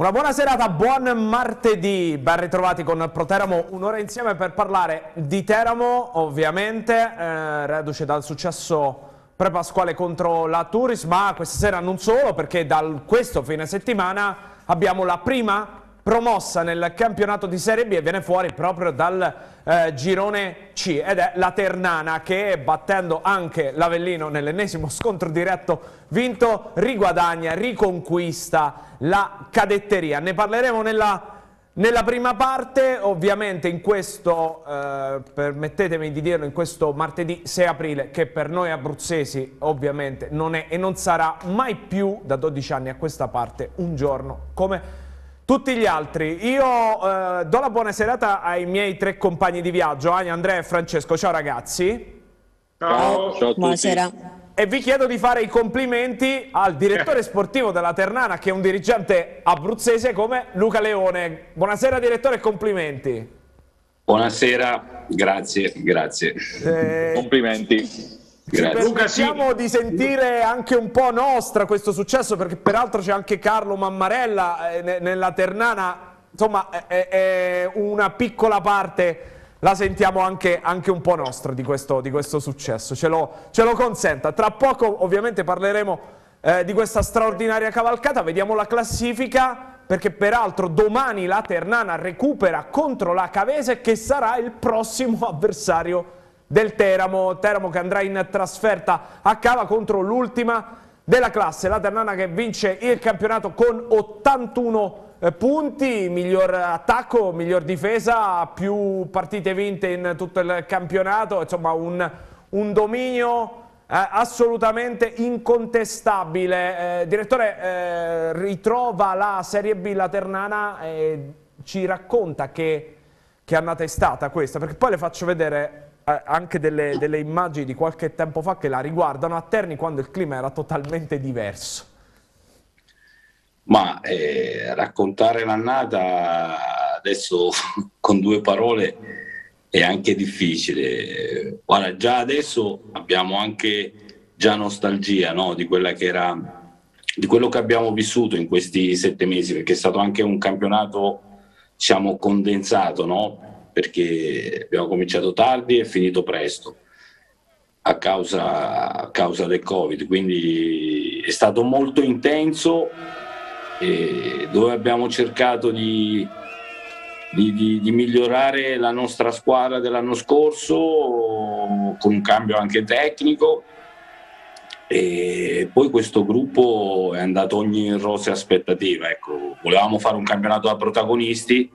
Una buona serata, buon martedì, ben ritrovati con Proteramo, un'ora insieme per parlare di Teramo, ovviamente, reduce dal successo pre-pasquale contro la Turris, ma questa sera non solo, perché da questo fine settimana abbiamo la prima promossa nel campionato di Serie B e viene fuori proprio dal girone C, ed è la Ternana che, battendo anche l'Avellino nell'ennesimo scontro diretto vinto, riguadagna, riconquista la cadetteria. Ne parleremo nella prima parte, ovviamente in questo, permettetemi di dirlo, in questo martedì 6 aprile, che per noi abruzzesi ovviamente non è e non sarà mai più da 12 anni a questa parte un giorno come tutti gli altri. Io do la buona serata ai miei tre compagni di viaggio, Ania, Andrea e Francesco. Ciao ragazzi. Ciao, ciao a tutti. Buonasera. E vi chiedo di fare i complimenti al direttore sportivo della Ternana, che è un dirigente abruzzese come Luca Leone. Buonasera direttore e complimenti. Buonasera, grazie. Complimenti. Grazie. Cerchiamo di sentire anche un po' nostra questo successo, perché peraltro c'è anche Carlo Mammarella nella Ternana, insomma è una piccola parte, la sentiamo anche un po' nostra di questo successo, ce lo consenta. Tra poco ovviamente parleremo di questa straordinaria cavalcata, vediamo la classifica, perché peraltro domani la Ternana recupera contro la Cavese, che sarà il prossimo avversario del Teramo che andrà in trasferta a Cava contro l'ultima della classe, la Ternana, che vince il campionato con 81 punti, miglior attacco, miglior difesa, più partite vinte in tutto il campionato, insomma un dominio assolutamente incontestabile. Direttore, ritrova la Serie B la Ternana e ci racconta che annata è stata questa, perché poi le faccio vedere anche delle immagini di qualche tempo fa che la riguardano a Terni, quando il clima era totalmente diverso. Ma raccontare l'annata adesso con due parole è anche difficile. Guarda, già adesso abbiamo anche già nostalgia, no? Di quella che era, di quello che abbiamo vissuto in questi 7 mesi, perché è stato anche un campionato, diciamo, condensato, no? Perché abbiamo cominciato tardi e finito presto a causa del Covid, quindi è stato molto intenso, dove abbiamo cercato di migliorare la nostra squadra dell'anno scorso con un cambio anche tecnico, e poi questo gruppo è andato ogni rosea aspettativa. Ecco, volevamo fare un campionato da protagonisti,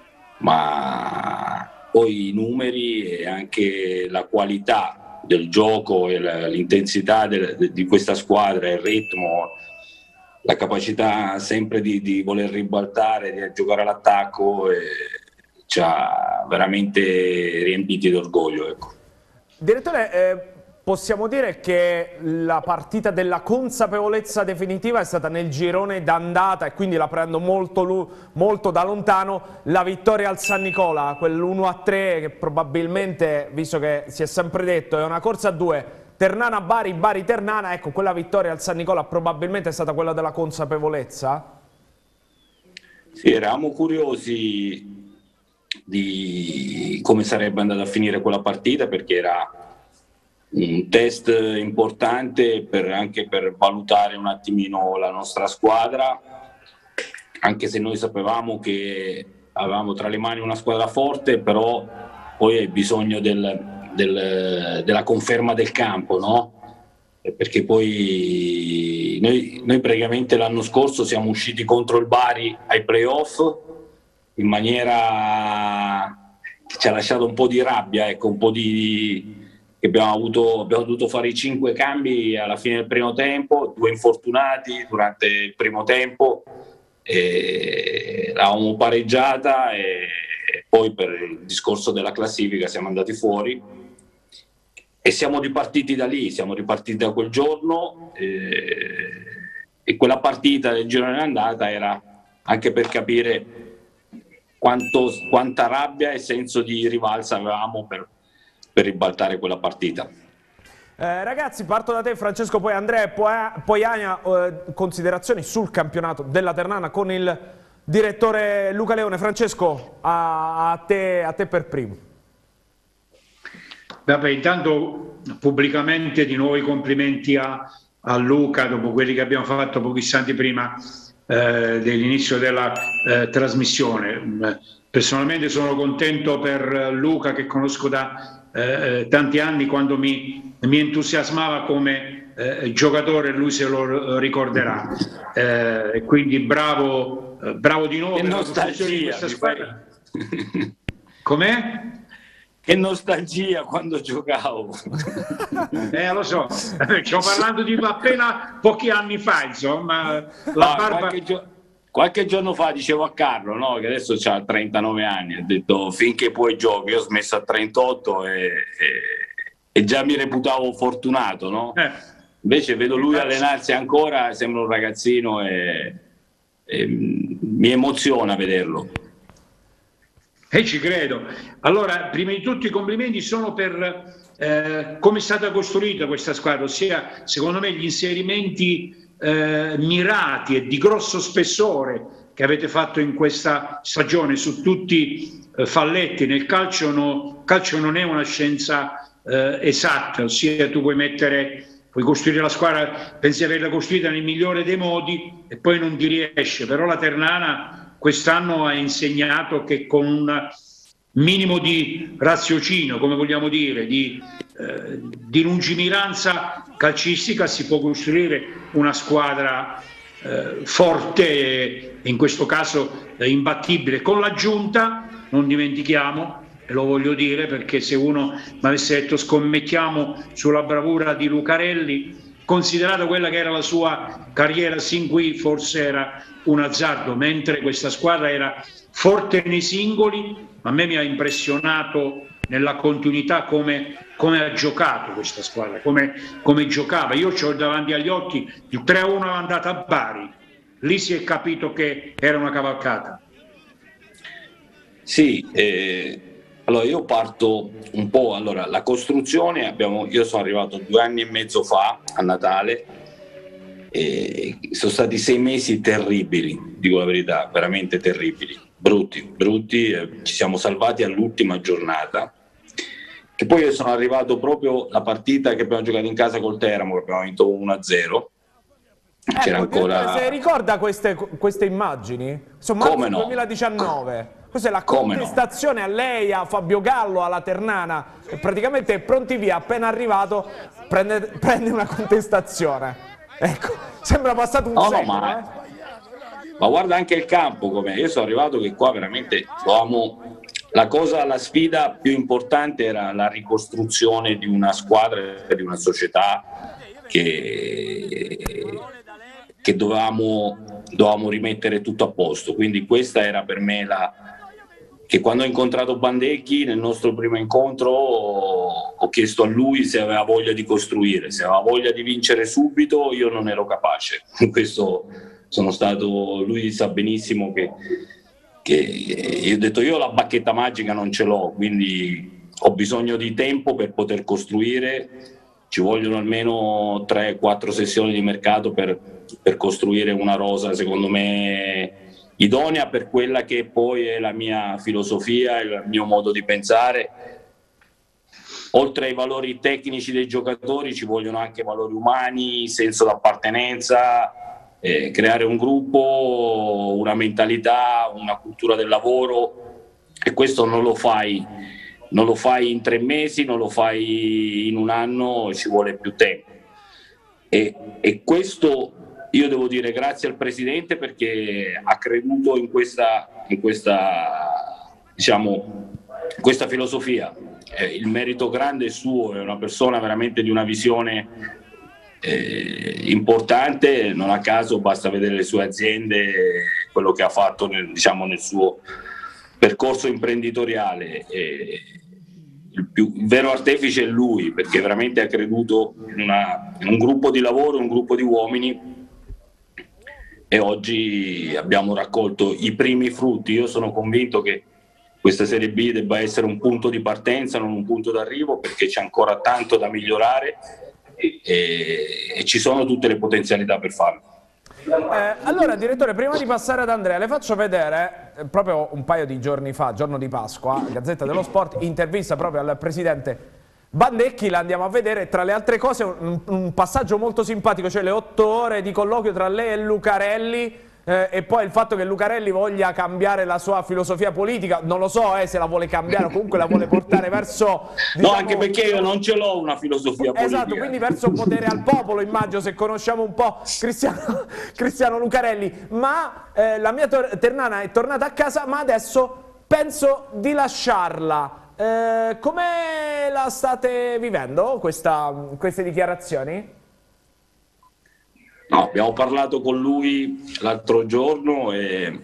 ma poi i numeri e anche la qualità del gioco e l'intensità di questa squadra, il ritmo, la capacità sempre di voler ribaltare, di giocare all'attacco, ci ha veramente riempiti d'orgoglio. Ecco. Direttore, possiamo dire che la partita della consapevolezza definitiva è stata nel girone d'andata, e quindi la prendo molto da lontano, la vittoria al San Nicola, quell'1-3 che probabilmente, visto che si è sempre detto è una corsa a due, Ternana-Bari, Bari-Ternana, ecco, quella vittoria al San Nicola probabilmente è stata quella della consapevolezza? Sì, eravamo curiosi di come sarebbe andata a finire quella partita, perché era un test importante anche per valutare un attimino la nostra squadra, anche se noi sapevamo che avevamo tra le mani una squadra forte, però poi hai bisogno della conferma del campo, no? Perché poi noi praticamente l'anno scorso siamo usciti contro il Bari ai playoff in maniera che ci ha lasciato un po' di rabbia, ecco, un po' abbiamo dovuto fare i 5 cambi alla fine del primo tempo, 2 infortunati durante il primo tempo, l'avevamo pareggiata e poi per il discorso della classifica siamo andati fuori e siamo ripartiti da lì, siamo ripartiti da quel giorno, e quella partita del girone d'andata era anche per capire quanta rabbia e senso di rivalsa avevamo per ribaltare quella partita. Ragazzi, parto da te Francesco, poi Andrea e poi Ania, considerazioni sul campionato della Ternana con il direttore Luca Leone. Francesco, a te per primo. Vabbè, intanto pubblicamente di nuovo i complimenti a Luca dopo quelli che abbiamo fatto pochi istanti prima dell'inizio della trasmissione. Personalmente sono contento per Luca, che conosco da tanti anni, quando mi entusiasmava come giocatore, lui se lo ricorderà. Quindi bravo di nuovo per la costruzione di questa squadra. Com'è? Che nostalgia quando giocavo. Lo so, stiamo parlando di appena pochi anni fa, insomma. Qualche giorno fa dicevo a Carlo, no, che adesso ha 39 anni, ha detto finché puoi giochi. Io ho smesso a 38 e già mi reputavo fortunato, no? Invece vedo lui allenarsi ancora, sembra un ragazzino e mi emoziona vederlo. E ci credo. Allora, prima di tutto i complimenti sono per come è stata costruita questa squadra, ossia secondo me gli inserimenti mirati e di grosso spessore che avete fatto in questa stagione su tutti falletti. Nel calcio non è una scienza esatta, ossia tu puoi costruire la squadra, pensi di averla costruita nel migliore dei modi e poi non ti riesce, però la Ternana quest'anno ha insegnato che con un minimo di raziocinio, come vogliamo dire, di lungimiranza calcistica si può costruire una squadra forte e in questo caso imbattibile, con l'aggiunta, non dimentichiamo, e lo voglio dire perché se uno mi avesse detto scommettiamo sulla bravura di Lucarelli, considerato quella che era la sua carriera sin qui, forse era un azzardo, mentre questa squadra era forte nei singoli, ma a me mi ha impressionato nella continuità come ha giocato questa squadra, come giocava. Io ho davanti agli occhi il 3-1 andata a Bari, lì si è capito che era una cavalcata. Sì, allora io parto un po', allora la costruzione, io sono arrivato 2 anni e mezzo fa a Natale e sono stati 6 mesi terribili, dico la verità, veramente terribili, brutti, ci siamo salvati all'ultima giornata, che poi io sono arrivato proprio la partita che abbiamo giocato in casa col Teramo, che abbiamo vinto 1-0. C'era ancora... Se ricorda queste immagini? Sono marzo 2019. Questa è la contestazione a lei, a Fabio Gallo, alla Ternana, e praticamente pronti via, appena arrivato prende una contestazione. Ecco, sembra passato un secolo. Ma guarda anche il campo com'è. Io sono arrivato che qua veramente lo amo. La sfida più importante era la ricostruzione di una squadra, di una società che dovevamo rimettere tutto a posto. Quindi questa era per me che quando ho incontrato Bandecchi nel nostro primo incontro ho chiesto a lui se aveva voglia di costruire, se aveva voglia di vincere subito. Io non ero capace. Questo lui sa benissimo che io ho detto io la bacchetta magica non ce l'ho, quindi ho bisogno di tempo per poter costruire. Ci vogliono almeno 3-4 sessioni di mercato per costruire una rosa secondo me idonea per quella che poi è la mia filosofia, il mio modo di pensare. Oltre ai valori tecnici dei giocatori ci vogliono anche valori umani, senso d'appartenenza, creare un gruppo, una mentalità, una cultura del lavoro, e questo non lo fai in 3 mesi, non lo fai in un anno, ci vuole più tempo. E questo io devo dire grazie al Presidente, perché ha creduto in questa filosofia. Il merito grande è suo, è una persona veramente di una visione importante. Non a caso basta vedere le sue aziende, quello che ha fatto nel suo percorso imprenditoriale. Il vero artefice è lui, perché veramente ha creduto in un gruppo di lavoro, un gruppo di uomini, e oggi abbiamo raccolto i primi frutti. Io sono convinto che questa Serie B debba essere un punto di partenza, non un punto d'arrivo, perché c'è ancora tanto da migliorare e ci sono tutte le potenzialità per farlo. Allora, direttore, prima di passare ad Andrea, le faccio vedere proprio un paio di giorni fa, giorno di Pasqua, Gazzetta dello Sport, intervista proprio al presidente Bandecchi, la andiamo a vedere. Tra le altre cose un passaggio molto simpatico, cioè le 8 ore di colloquio tra lei e Lucarelli, e poi il fatto che Lucarelli voglia cambiare la sua filosofia politica, non lo so se la vuole cambiare o comunque la vuole portare verso... Diciamo, no, anche perché io non ce l'ho una filosofia politica. Esatto, quindi verso un potere al popolo, immagino, se conosciamo un po' Cristiano Lucarelli. Ma la mia Ternana è tornata a casa, ma adesso penso di lasciarla. Come la state vivendo queste dichiarazioni? No, abbiamo parlato con lui l'altro giorno e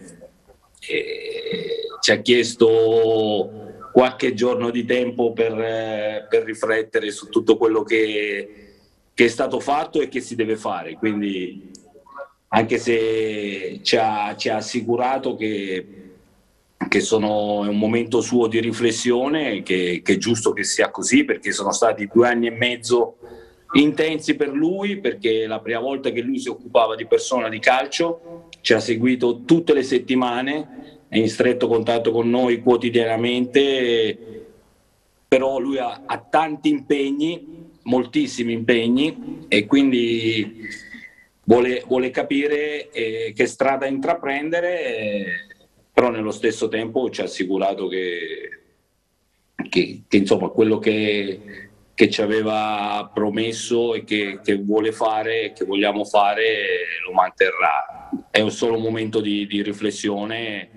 ci ha chiesto qualche giorno di tempo per riflettere su tutto quello che è stato fatto e che si deve fare. Quindi, anche se ci ha assicurato che è un momento suo di riflessione, che è giusto che sia così, perché sono stati 2 anni e mezzo intensi per lui, perché è la prima volta che lui si occupava di persona di calcio, ci ha seguito tutte le settimane, è in stretto contatto con noi quotidianamente, però lui ha tanti impegni, moltissimi impegni, e quindi vuole capire che strada intraprendere, però nello stesso tempo ci ha assicurato che insomma quello che ci aveva promesso e che vuole fare, che vogliamo fare, lo manterrà. È un solo momento di riflessione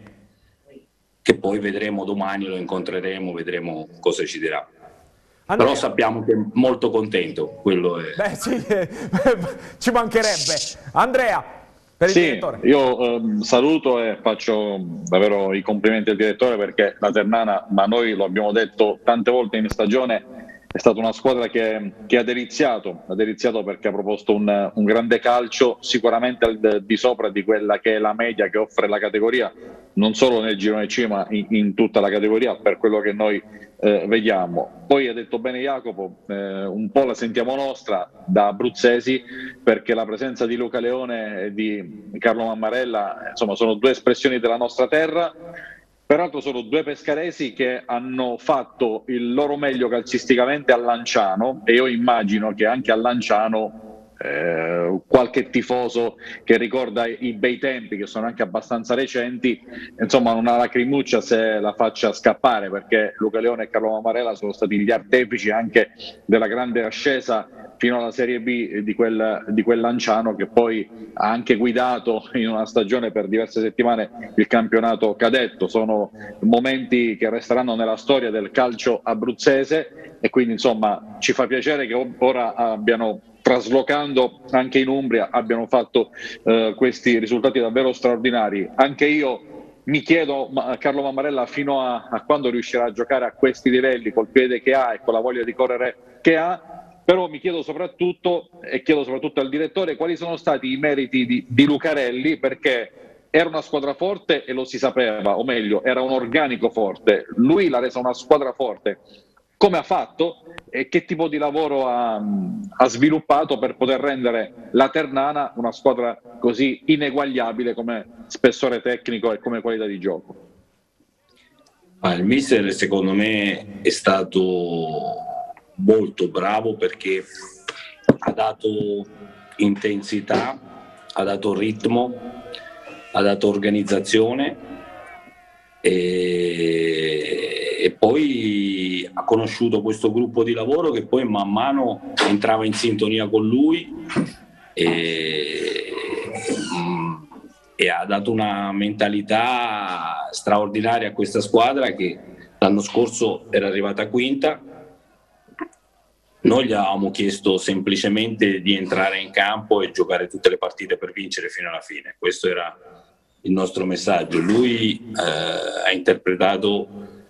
che poi vedremo domani, lo incontreremo, vedremo cosa ci dirà. Andrea. Però sappiamo che è molto contento, quello è... Beh sì, ci mancherebbe. Andrea, per il direttore. Io saluto e faccio davvero i complimenti al direttore, perché la Ternana, ma noi lo abbiamo detto tante volte in stagione, è stata una squadra che ha deliziato perché ha proposto un grande calcio, sicuramente al di sopra di quella che è la media che offre la categoria, non solo nel girone C ma in tutta la categoria, per quello che noi vediamo. Poi ha detto bene Jacopo, un po' la sentiamo nostra da abruzzesi, perché la presenza di Luca Leone e di Carlo Mammarella, insomma, sono 2 espressioni della nostra terra. Peraltro sono 2 pescaresi che hanno fatto il loro meglio calcisticamente a Lanciano, e io immagino che anche a Lanciano qualche tifoso che ricorda i bei tempi, che sono anche abbastanza recenti, insomma una lacrimuccia se la faccia scappare, perché Luca Leone e Carlo Mammarella sono stati gli artefici anche della grande ascesa fino alla Serie B di quel Lanciano, che poi ha anche guidato in una stagione per diverse settimane il campionato cadetto. Sono momenti che resteranno nella storia del calcio abruzzese, e quindi insomma ci fa piacere che ora abbiano, traslocando anche in Umbria, abbiano fatto questi risultati davvero straordinari. Anche io mi chiedo, Carlo Mammarella fino a quando riuscirà a giocare a questi livelli, col piede che ha e con la voglia di correre che ha. Però mi chiedo soprattutto, e chiedo soprattutto al direttore, quali sono stati i meriti di Lucarelli, perché era una squadra forte e lo si sapeva, o meglio, era un organico forte. Lui l'ha resa una squadra forte. Come ha fatto e che tipo di lavoro ha sviluppato per poter rendere la Ternana una squadra così ineguagliabile come spessore tecnico e come qualità di gioco? Il mister secondo me è stato molto bravo, perché ha dato intensità, ha dato ritmo, ha dato organizzazione e poi ha conosciuto questo gruppo di lavoro che poi man mano entrava in sintonia con lui e ha dato una mentalità straordinaria a questa squadra, che l'anno scorso era arrivata quinta. Noi gli avevamo chiesto semplicemente di entrare in campo e giocare tutte le partite per vincere fino alla fine. Questo era il nostro messaggio. Lui ha interpretato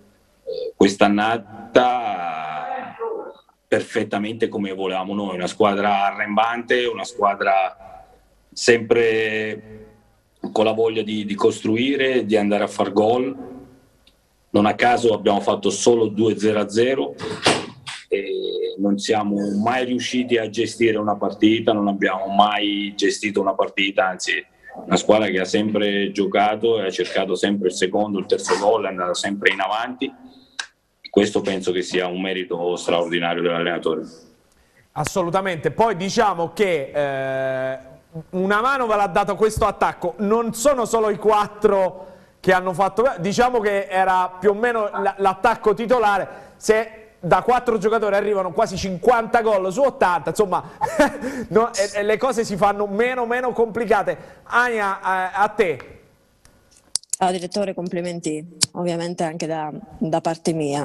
quest'annata perfettamente come volevamo noi, una squadra arrembante, una squadra sempre con la voglia di costruire, di andare a far gol. Non a caso abbiamo fatto solo 2-0-0 e non siamo mai riusciti a gestire una partita, non abbiamo mai gestito una partita, anzi una squadra che ha sempre giocato e ha cercato sempre il secondo, il terzo gol, è andata sempre in avanti. Questo penso che sia un merito straordinario dell'allenatore. Assolutamente. Poi diciamo che una mano ve l'ha dato questo attacco, non sono solo i 4 che hanno fatto, diciamo che era più o meno l'attacco titolare. Se da 4 giocatori arrivano quasi 50 gol su 80, insomma no, le cose si fanno meno complicate. Ania, a te. Ciao direttore, complimenti ovviamente anche da parte mia.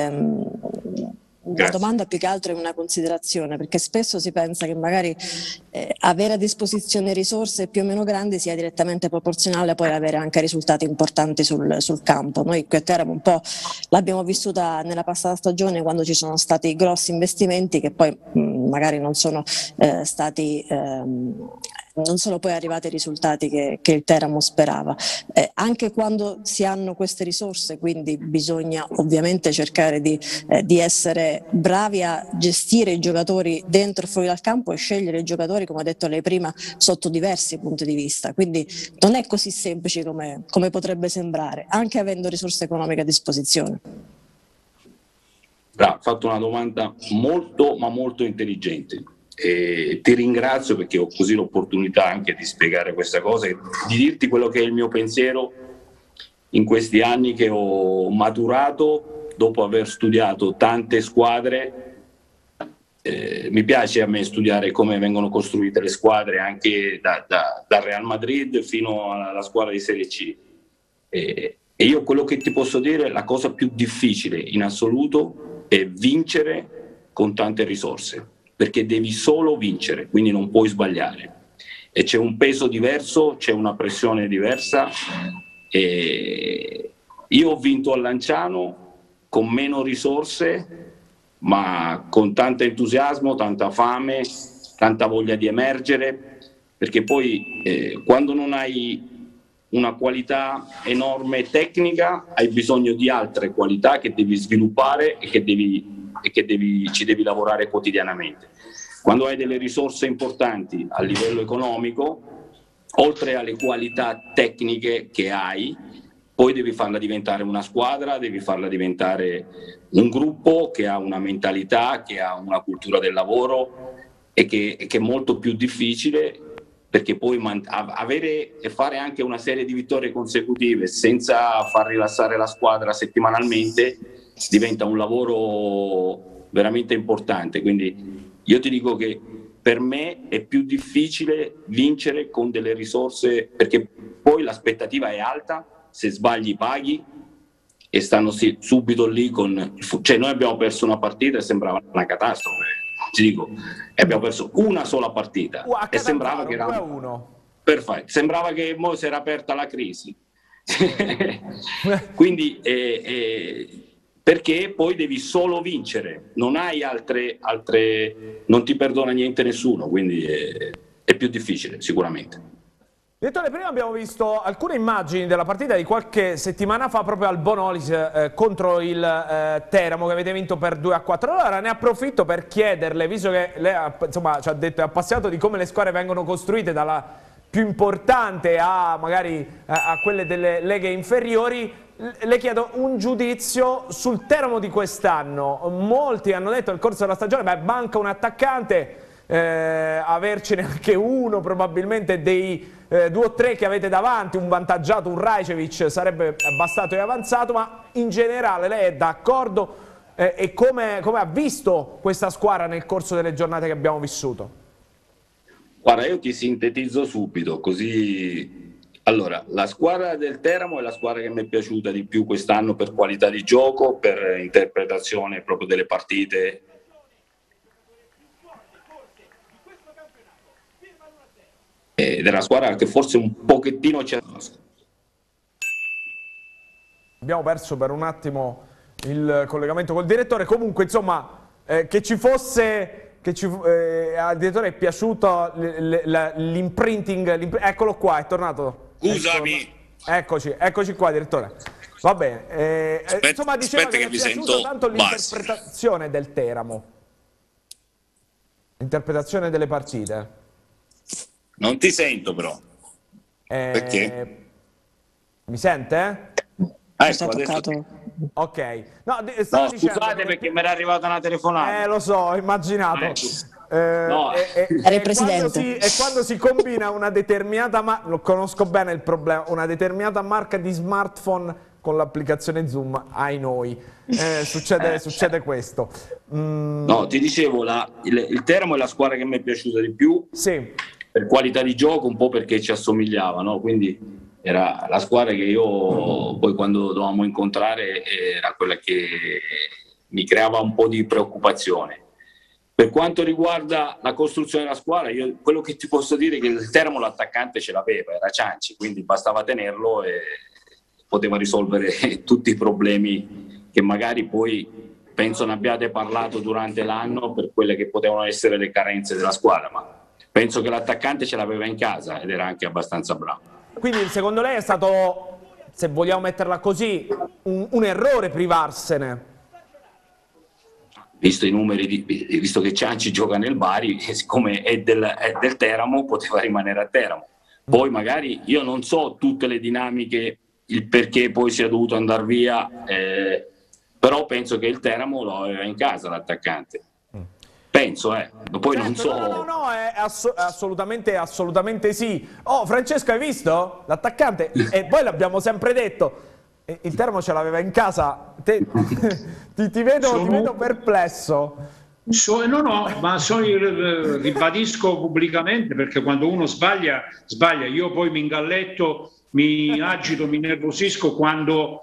La domanda più che altro è una considerazione, perché spesso si pensa che magari avere a disposizione risorse più o meno grandi sia direttamente proporzionale poi avere anche risultati importanti sul campo. Noi qui a Teramo un po' l'abbiamo vissuta nella passata stagione, quando ci sono stati grossi investimenti che poi magari non sono stati non sono poi arrivati i risultati che il Teramo sperava. Anche quando si hanno queste risorse, quindi bisogna ovviamente cercare di essere bravi a gestire i giocatori dentro e fuori dal campo e scegliere i giocatori, come ha detto lei prima, sotto diversi punti di vista. Quindi non è così semplice come potrebbe sembrare, anche avendo risorse economiche a disposizione. Ha fatto una domanda molto intelligente. E ti ringrazio perché ho così l'opportunità anche di spiegare questa cosa e di dirti quello che è il mio pensiero in questi anni che ho maturato dopo aver studiato tante squadre. Mi piace a me studiare come vengono costruite le squadre anche dal Real Madrid fino alla squadra di Serie C, e io quello che ti posso dire, la cosa più difficile in assoluto è vincere con tante risorse, perché devi solo vincere, quindi non puoi sbagliare. E c'è un peso diverso, c'è una pressione diversa. E io ho vinto a Lanciano con meno risorse, ma con tanto entusiasmo, tanta fame, tanta voglia di emergere, perché poi quando non hai una qualità enorme tecnica, hai bisogno di altre qualità che devi sviluppare e ci devi lavorare quotidianamente. Quando hai delle risorse importanti a livello economico, oltre alle qualità tecniche che hai, poi devi farla diventare una squadra, devi farla diventare un gruppo che ha una mentalità, che ha una cultura del lavoro e che è molto più difficile, perché poi avere e fare anche una serie di vittorie consecutive senza far rilassare la squadra settimanalmente diventa un lavoro veramente importante. Quindi io ti dico che per me è più difficile vincere con delle risorse, perché poi l'aspettativa è alta, se sbagli paghi e stanno subito lì cioè noi abbiamo perso una partita e sembrava una catastrofe, ti dico, e abbiamo perso una sola partita e sembrava che era perfetto, sembrava che mo si era aperta la crisi. Quindi perché poi devi solo vincere, non hai altre non ti perdona niente nessuno, quindi è più difficile sicuramente. Direttore, prima abbiamo visto alcune immagini della partita di qualche settimana fa proprio al Bonolis contro il Teramo, che avete vinto per 2-4. Allora ne approfitto per chiederle, visto che lei insomma, ci ha detto, è appassionato di come le squadre vengono costruite, dalla più importante a magari a quelle delle leghe inferiori, le chiedo un giudizio sul Teramo di quest'anno. Molti hanno detto nel corso della stagione, beh, manca un attaccante, avercene anche uno, probabilmente dei 2 o 3 che avete davanti, un vantaggiato, un Rajcevic sarebbe bastato e avanzato, ma in generale lei è d'accordo e come ha visto questa squadra nel corso delle giornate che abbiamo vissuto? Guarda, io ti sintetizzo subito, così. Allora, la squadra del Teramo è la squadra che mi è piaciuta di più quest'anno per qualità di gioco, per interpretazione proprio delle partite. Ed è una squadra che forse un pochettino c'è. Abbiamo perso per un attimo il collegamento col direttore. Comunque, insomma, che ci fosse... al direttore è piaciuto l'imprinting, eccolo qua, è tornato. Scusami. Eccoci qua, direttore. Va bene. Insomma, diceva che mi è piaciuta tanto l'interpretazione del Teramo. Interpretazione delle partite. Non ti sento però. Perché? Mi sente? Ecco, adesso... Ok. No, scusate perché mi era arrivata una telefonata. Lo so, ho immaginato. Era il presidente. E quando si combina una determinata marca, lo conosco bene il problema, una determinata marca di smartphone con l'applicazione Zoom, ai noi, succede questo. No, ti dicevo, il Teramo è la squadra che mi è piaciuta di più, sì, per qualità di gioco, un po' perché ci assomigliava, no? Quindi era la squadra che io poi quando dovevamo incontrare era quella che mi creava un po' di preoccupazione. Per quanto riguarda la costruzione della squadra, io quello che ti posso dire è che il Teramo l'attaccante ce l'aveva, era Cianci, quindi bastava tenerlo e poteva risolvere tutti i problemi che magari poi penso ne abbiate parlato durante l'anno per quelle che potevano essere le carenze della squadra, ma penso che l'attaccante ce l'aveva in casa ed era anche abbastanza bravo. Quindi secondo lei è stato, se vogliamo metterla così, un errore privarsene? Visto i numeri, visto che Cianci gioca nel Bari, siccome è del Teramo, poteva rimanere a Teramo. Poi magari io non so tutte le dinamiche, il perché poi sia dovuto andare via, però penso che il Teramo lo aveva in casa l'attaccante. Penso, poi certo, non so. No, è assolutamente sì. Oh, Francesco, hai visto? L'attaccante, e poi l'abbiamo sempre detto, il Teramo ce l'aveva in casa. Ti vedo perplesso. Ma ribadisco pubblicamente, perché quando uno sbaglia. Io poi mi ingalletto, mi agito, mi nervosisco quando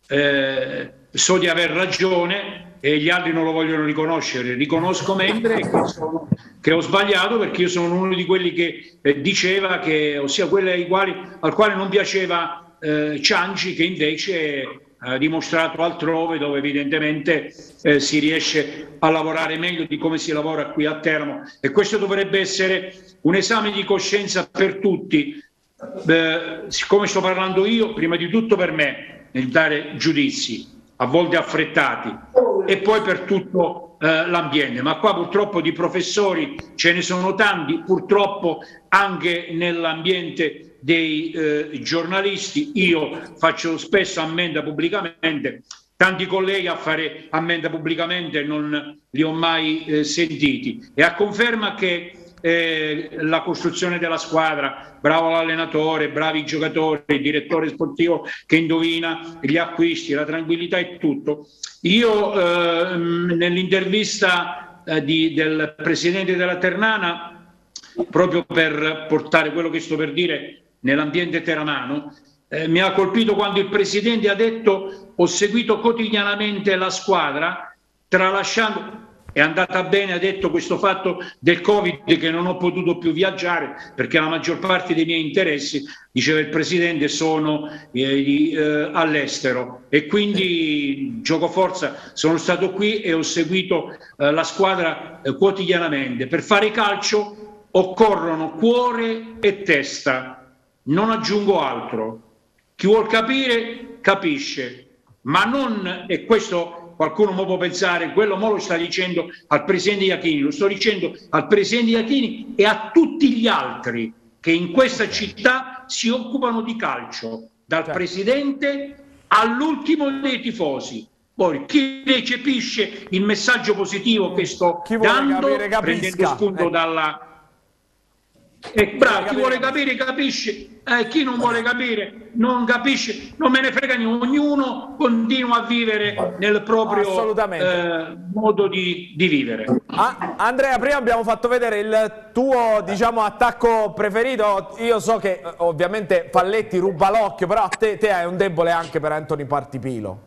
so di aver ragione e gli altri non lo vogliono riconoscere. Riconosco mentre che ho sbagliato, perché io sono uno di quelli che diceva che, ossia quelli al quale non piaceva Cianci, che invece ha dimostrato altrove, dove evidentemente si riesce a lavorare meglio di come si lavora qui a Teramo, e questo dovrebbe essere un esame di coscienza per tutti. Siccome sto parlando io, prima di tutto per me, nel dare giudizi a volte affrettati, e poi per tutto l'ambiente, ma qua purtroppo di professori ce ne sono tanti, purtroppo anche nell'ambiente dei giornalisti. Io faccio spesso ammenda pubblicamente, tanti colleghi a fare ammenda pubblicamente non li ho mai sentiti, e a conferma che la costruzione della squadra, bravo l'allenatore, bravi i giocatori, il direttore sportivo che indovina, gli acquisti, la tranquillità e tutto. Io nell'intervista del presidente della Ternana, proprio per portare quello che sto per dire nell'ambiente teramano, mi ha colpito quando il presidente ha detto: ho seguito quotidianamente la squadra, tralasciando... È andata bene, ha detto, questo fatto del Covid, che non ho potuto più viaggiare perché la maggior parte dei miei interessi, diceva il presidente, sono all'estero, e quindi gioco forza, sono stato qui e ho seguito la squadra quotidianamente. Per fare calcio occorrono cuore e testa, non aggiungo altro. Chi vuol capire capisce, ma non, e questo qualcuno mo può pensare, quello mo lo sta dicendo al presidente Iachini, lo sto dicendo al presidente Iachini e a tutti gli altri che in questa città si occupano di calcio, dal presidente all'ultimo dei tifosi. Poi chi recepisce il messaggio positivo che sto dando, prendendo spunto dalla... bravo, chi vuole capire capisce, chi non vuole capire non capisce, non me ne frega niente, ognuno continua a vivere nel proprio modo di vivere. Andrea, prima abbiamo fatto vedere il tuo, diciamo, attacco preferito. Io so che ovviamente Palletti ruba l'occhio, però te hai un debole anche per Anthony Partipilo.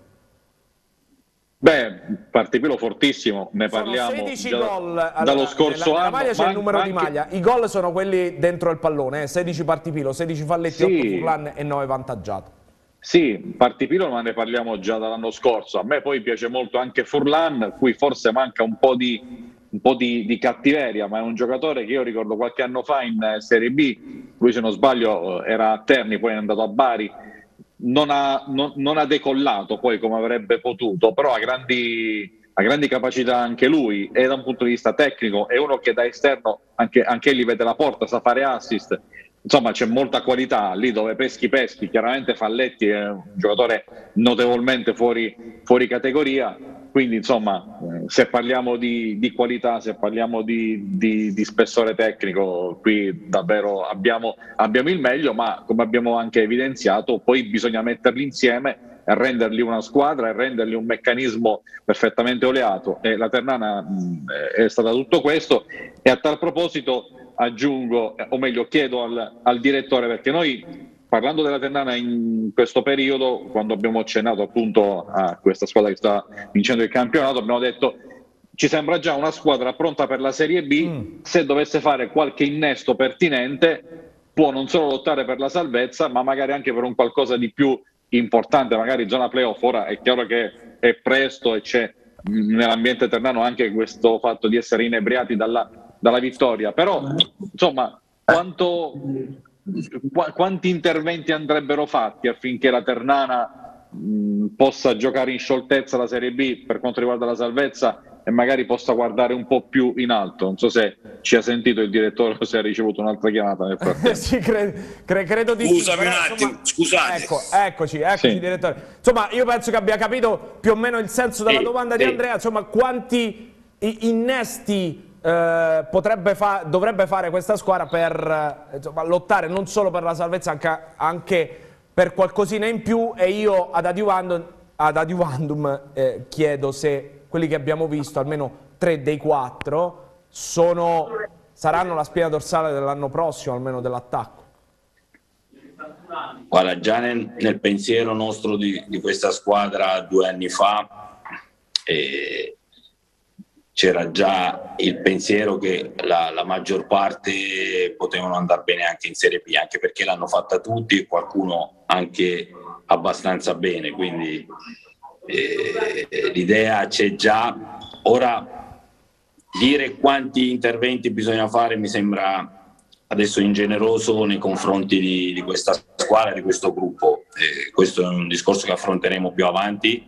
Beh, Partipilo fortissimo, ne parliamo 16 gol dallo scorso anno. Nella maglia c'è il numero di maglia, i gol sono quelli dentro il pallone, 16 Partipilo, 16 Falletti, 8 Furlan e 9 Vantaggiato. Sì, Partipilo, ma ne parliamo già dall'anno scorso. A me poi piace molto anche Furlan, cui forse manca un po' di cattiveria, ma è un giocatore che io ricordo qualche anno fa in Serie B, lui se non sbaglio era a Terni, poi è andato a Bari. Non ha decollato poi come avrebbe potuto, però ha grandi ha grandi capacità anche lui, e da un punto di vista tecnico è uno che da esterno anche egli vede la porta, sa fare assist. Insomma, c'è molta qualità lì dove peschi. Chiaramente Falletti è un giocatore notevolmente fuori categoria, quindi insomma, se parliamo di qualità, se parliamo di spessore tecnico, qui davvero abbiamo il meglio, ma come abbiamo anche evidenziato, poi bisogna metterli insieme e renderli una squadra e renderli un meccanismo perfettamente oleato, e la Ternana è stata tutto questo. E a tal proposito aggiungo, o meglio chiedo al direttore, perché noi, parlando della Ternana in questo periodo, quando abbiamo accennato appunto a questa squadra che sta vincendo il campionato, abbiamo detto ci sembra già una squadra pronta per la Serie B, se dovesse fare qualche innesto pertinente può non solo lottare per la salvezza, ma magari anche per un qualcosa di più importante, magari zona playoff. Ora è chiaro che è presto e c'è nell'ambiente ternano anche questo fatto di essere inebriati dalla vittoria, però insomma quanti interventi andrebbero fatti affinché la Ternana possa giocare in scioltezza la Serie B per quanto riguarda la salvezza e magari possa guardare un po' più in alto? Non so se ci ha sentito il direttore o se ha ricevuto un'altra chiamata nel frattempo. Sì, credo di Scusami sì, un attimo, insomma, scusate. Eccoci, Sì. direttore. Insomma, io penso che abbia capito più o meno il senso della domanda di Andrea. Insomma, quanti innesti dovrebbe fare questa squadra per insomma, lottare non solo per la salvezza, anche per qualcosina in più. E io ad adiuvandum chiedo se quelli che abbiamo visto, almeno 3 dei 4, saranno la spina dorsale dell'anno prossimo, almeno dell'attacco. Guarda, già nel pensiero nostro di questa squadra 2 anni fa c'era già il pensiero che la maggior parte potevano andare bene anche in Serie B, anche perché l'hanno fatta tutti e qualcuno anche abbastanza bene, quindi l'idea c'è già. Ora, dire quanti interventi bisogna fare mi sembra adesso ingeneroso nei confronti di questa squadra, di questo gruppo. Questo è un discorso che affronteremo più avanti.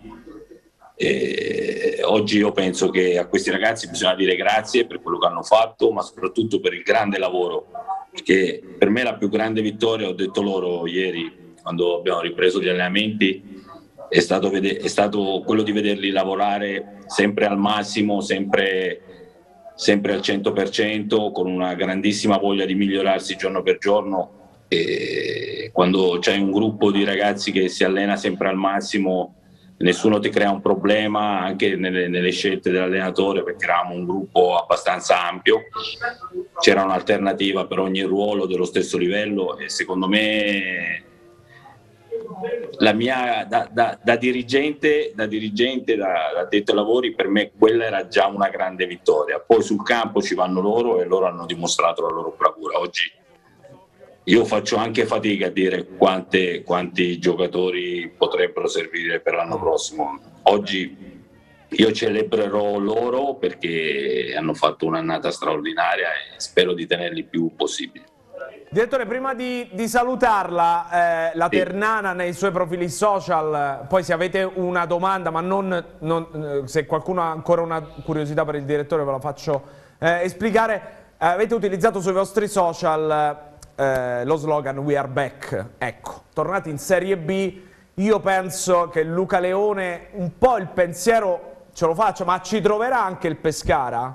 Oggi io penso che a questi ragazzi bisogna dire grazie per quello che hanno fatto, ma soprattutto per il grande lavoro, perché per me la più grande vittoria, ho detto loro ieri quando abbiamo ripreso gli allenamenti, è stato quello di vederli lavorare sempre al massimo, sempre al 100%, con una grandissima voglia di migliorarsi giorno per giorno. E quando c'è un gruppo di ragazzi che si allena sempre al massimo, nessuno ti crea un problema, anche nelle scelte dell'allenatore, perché eravamo un gruppo abbastanza ampio, c'era un'alternativa per ogni ruolo dello stesso livello, e secondo me la mia da dirigente, da addetto ai lavori, per me quella era già una grande vittoria. Poi sul campo ci vanno loro e loro hanno dimostrato la loro bravura. Oggi io faccio anche fatica a dire quanti giocatori potrebbero servire per l'anno prossimo. Oggi io celebrerò loro perché hanno fatto un'annata straordinaria e spero di tenerli il più possibile. Direttore, prima di salutarla, la Ternana nei suoi profili social, poi se avete una domanda, ma non se qualcuno ha ancora una curiosità per il direttore ve la faccio esplicare, avete utilizzato sui vostri social lo slogan "We are back". Ecco, tornati in Serie B, io penso che Luca Leone un po' il pensiero ce lo faccia, ma ci troverà anche il Pescara?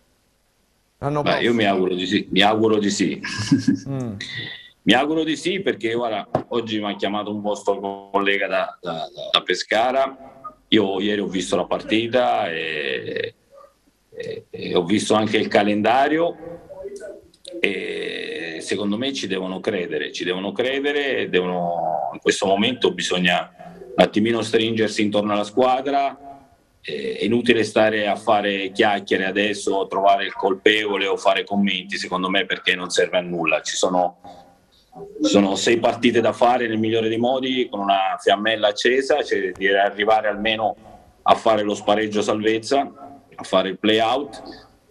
Io mi auguro di sì, mi auguro di sì, perché guarda, oggi mi ha chiamato un vostro collega da Pescara. Io ieri ho visto la partita e ho visto anche il calendario, e secondo me ci devono credere, in questo momento bisogna un attimino stringersi intorno alla squadra. È inutile stare a fare chiacchiere adesso, trovare il colpevole o fare commenti, secondo me, perché non serve a nulla. Ci sono 6 partite da fare nel migliore dei modi, con una fiammella accesa, cioè di arrivare almeno a fare lo spareggio salvezza, a fare il play out,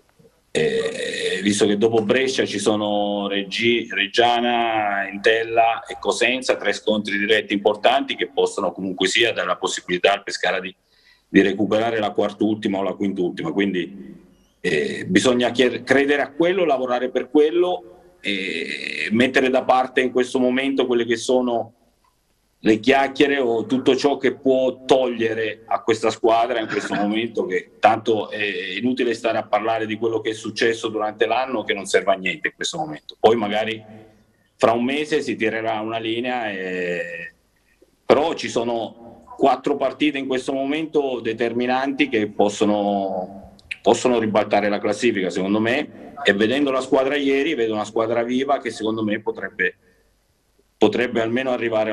visto che dopo Brescia ci sono Reggiana, Entella e Cosenza, 3 scontri diretti importanti che possono comunque sia dare la possibilità al Pescara di di recuperare la quart'ultima o la quint'ultima, quindi bisogna credere a quello, lavorare per quello e mettere da parte in questo momento quelle che sono le chiacchiere o tutto ciò che può togliere a questa squadra in questo momento, che tanto è inutile stare a parlare di quello che è successo durante l'anno, che non serve a niente in questo momento. Poi magari fra un mese si tirerà una linea, però ci sono 4 partite in questo momento determinanti che possono ribaltare la classifica, secondo me, e vedendo la squadra ieri vedo una squadra viva che secondo me potrebbe almeno arrivare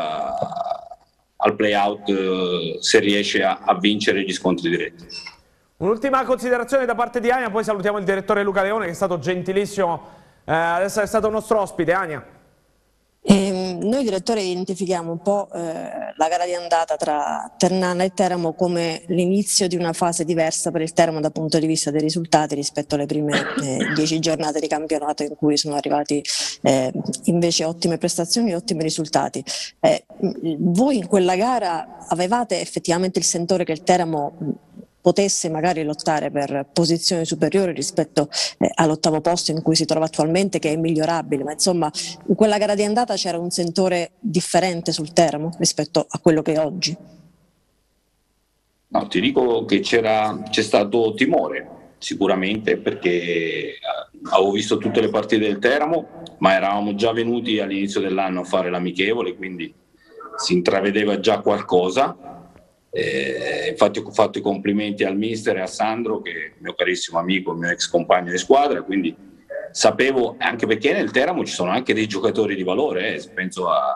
al play-out se riesce a vincere gli scontri diretti. Un'ultima considerazione da parte di Ania, poi salutiamo il direttore Luca Leone, che è stato gentilissimo ad essere stato nostro ospite. Ania. Noi direttore identifichiamo un po' la gara di andata tra Ternana e Teramo come l'inizio di una fase diversa per il Teramo dal punto di vista dei risultati rispetto alle prime 10 giornate di campionato, in cui sono arrivati invece ottime prestazioni e ottimi risultati. Voi in quella gara avevate effettivamente il sentore che il Teramo potesse magari lottare per posizioni superiori rispetto all'8° posto in cui si trova attualmente, che è migliorabile, ma insomma in quella gara di andata c'era un sentore differente sul Teramo rispetto a quello che è oggi? No, ti dico che c'è stato timore sicuramente, perché avevo visto tutte le partite del Teramo, ma eravamo già venuti all'inizio dell'anno a fare l'amichevole, quindi si intravedeva già qualcosa. Infatti ho fatto i complimenti al mister e a Sandro, che è mio carissimo amico, mio ex compagno di squadra, quindi sapevo, anche perché nel Teramo ci sono anche dei giocatori di valore, penso a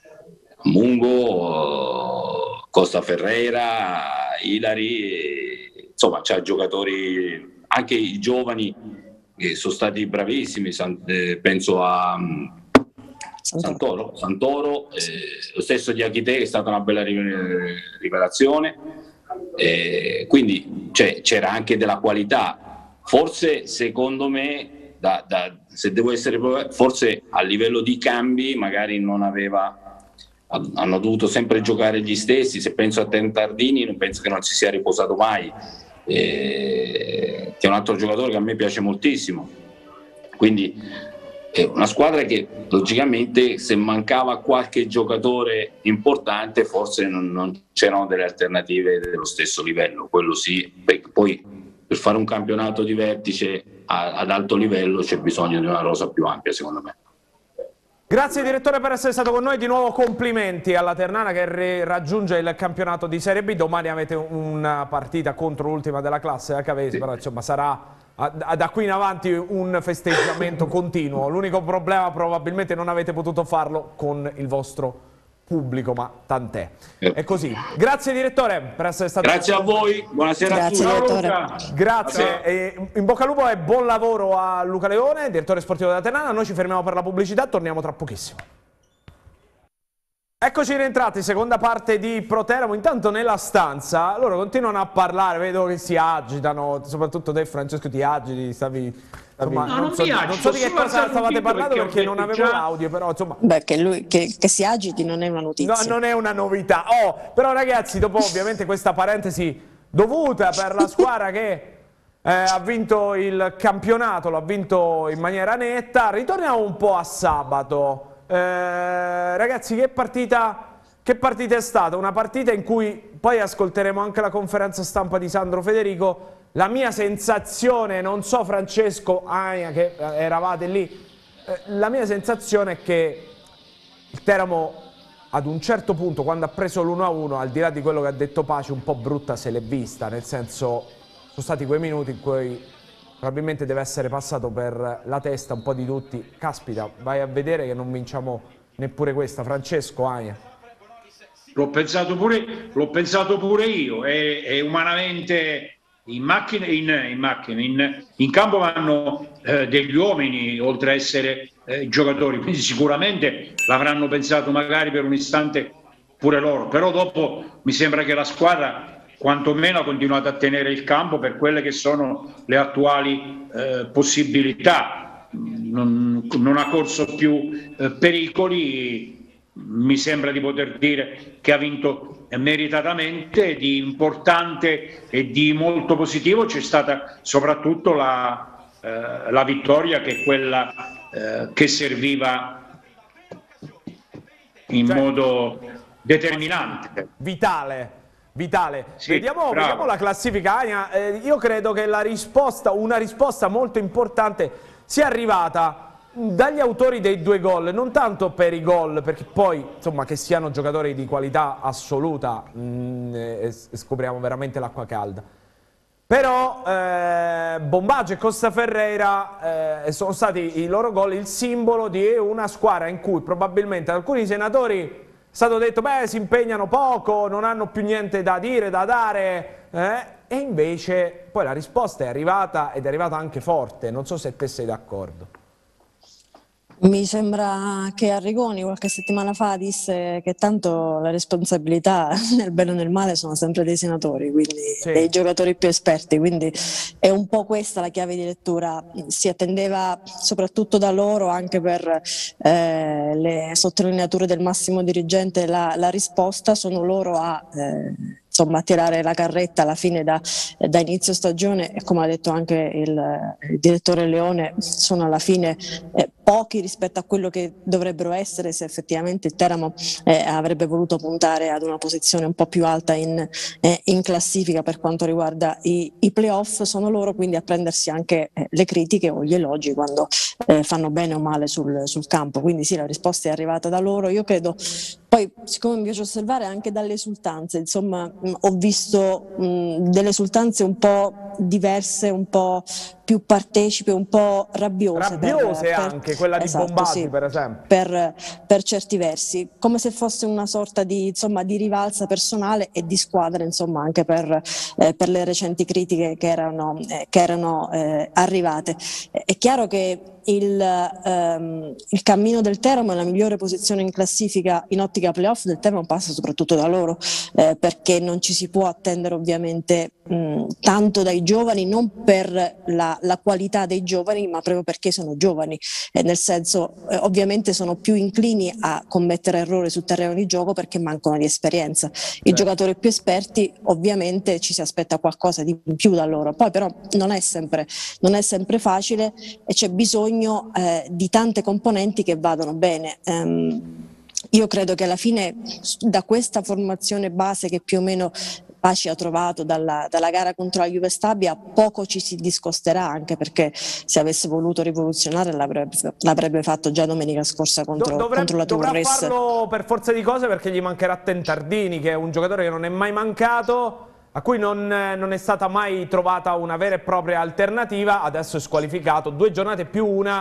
Mungo, Costa Ferreira, Ilari, insomma c'è giocatori, anche i giovani che sono stati bravissimi, penso a Santoro, lo stesso di Achite, che è stata una bella rivelazione, quindi c'era anche della qualità. Forse secondo me, se devo essere forse a livello di cambi magari hanno dovuto sempre giocare gli stessi. Se penso a Tentardini, non penso che non si sia riposato mai, che è un altro giocatore che a me piace moltissimo, quindi è una squadra che logicamente, se mancava qualche giocatore importante, forse non c'erano delle alternative dello stesso livello, quello sì, perché poi per fare un campionato di vertice ad alto livello c'è bisogno di una rosa più ampia, secondo me. Grazie direttore per essere stato con noi, di nuovo complimenti alla Ternana che raggiunge il campionato di Serie B. Domani avete una partita contro l'ultima della classe, la Cavesi, sì. Però insomma sarà da qui in avanti un festeggiamento continuo. L'unico problema, probabilmente non avete potuto farlo con il vostro pubblico, ma tant'è. È così. Grazie direttore per essere stato Grazie a voi, buonasera a tutti. Grazie, e in bocca al lupo e buon lavoro a Luca Leone, direttore sportivo della Ternana. Noi ci fermiamo per la pubblicità, torniamo tra pochissimo. Eccoci rientrati, seconda parte di Pro Teramo. Intanto nella stanza loro continuano a parlare, vedo che si agitano, soprattutto te Francesco ti agiti, insomma, non so di che cosa stavate parlando perché non avevo l'audio, però insomma... Beh, che si agiti non è una notizia. No, non è una novità. Però ragazzi, dopo ovviamente questa parentesi dovuta per la squadra che ha vinto il campionato, l'ha vinto in maniera netta, ritorniamo un po' a sabato. Ragazzi, che partita è stata? Una partita in cui poi ascolteremo anche la conferenza stampa di Sandro Federico. La mia sensazione, non so Francesco, Ania, che eravate lì, la mia sensazione è che il Teramo ad un certo punto, quando ha preso l'1-1, al di là di quello che ha detto Paci, un po' brutta se l'è vista, nel senso sono stati quei minuti in cui probabilmente deve essere passato per la testa un po' di tutti. Caspita, vai a vedere che non vinciamo neppure questa. Francesco, Ania. L'ho pensato pure io, e umanamente in campo vanno degli uomini oltre a essere giocatori, quindi sicuramente l'avranno pensato magari per un istante pure loro, però dopo mi sembra che la squadra quantomeno ha continuato a tenere il campo per quelle che sono le attuali possibilità, non ha corso più pericoli, mi sembra di poter dire che ha vinto meritatamente. Di importante e di molto positivo c'è stata soprattutto la vittoria, che è quella che serviva in modo determinante. Vitale. Sì, vediamo la classifica, Ania. Io credo che una risposta molto importante sia arrivata dagli autori dei 2 gol, non tanto per i gol, perché poi insomma che siano giocatori di qualità assoluta, scopriamo veramente l'acqua calda. Però Bombaggio e Costa Ferreira sono stati i loro gol il simbolo di una squadra in cui probabilmente alcuni senatori è stato detto beh, si impegnano poco, non hanno più niente da dire, da dare, e invece poi la risposta è arrivata, ed è arrivata anche forte. Non so se te sei d'accordo. Mi sembra che Arrigoni qualche settimana fa disse che tanto la responsabilità nel bene o nel male sono sempre dei senatori, quindi dei giocatori più esperti, quindi è un po' questa la chiave di lettura. Si attendeva soprattutto da loro, anche per le sottolineature del massimo dirigente, la risposta. Sono loro a insomma, tirare la carretta alla fine da inizio stagione, e come ha detto anche il direttore Leone, sono alla fine pochi rispetto a quello che dovrebbero essere se effettivamente il Teramo avrebbe voluto puntare ad una posizione un po' più alta in classifica per quanto riguarda i playoff. Sono loro quindi a prendersi anche le critiche o gli elogi quando fanno bene o male sul campo, quindi sì, la risposta è arrivata da loro. Io credo, poi siccome mi piace osservare anche dalle esultanze, insomma ho visto delle esultanze un po' diverse, un po' più partecipe, un po' rabbiose anche quella di Bombaggi, sì, per esempio, per certi versi, come se fosse una sorta di, insomma, di rivalsa personale e di squadra, insomma, anche per le recenti critiche che erano arrivate. È chiaro che il cammino del Teramo e la migliore posizione in classifica in ottica playoff del Teramo passa soprattutto da loro, perché non ci si può attendere ovviamente tanto dai giovani, non per la qualità dei giovani, ma proprio perché sono giovani, nel senso ovviamente sono più inclini a commettere errori sul terreno di gioco perché mancano di esperienza. I giocatori più esperti ovviamente ci si aspetta qualcosa di più da loro, poi però non è sempre facile e c'è bisogno di tante componenti che vadano bene. Io credo che alla fine da questa formazione base che più o meno Paci ha trovato dalla gara contro la Juve Stabia poco ci si discosterà, anche perché se avesse voluto rivoluzionare l'avrebbe fatto già domenica scorsa contro la Turris. Dovrà farlo per forza di cose, perché gli mancherà Tentardini, che è un giocatore che non è mai mancato, a cui non è stata mai trovata una vera e propria alternativa. Adesso è squalificato, 2 giornate più una,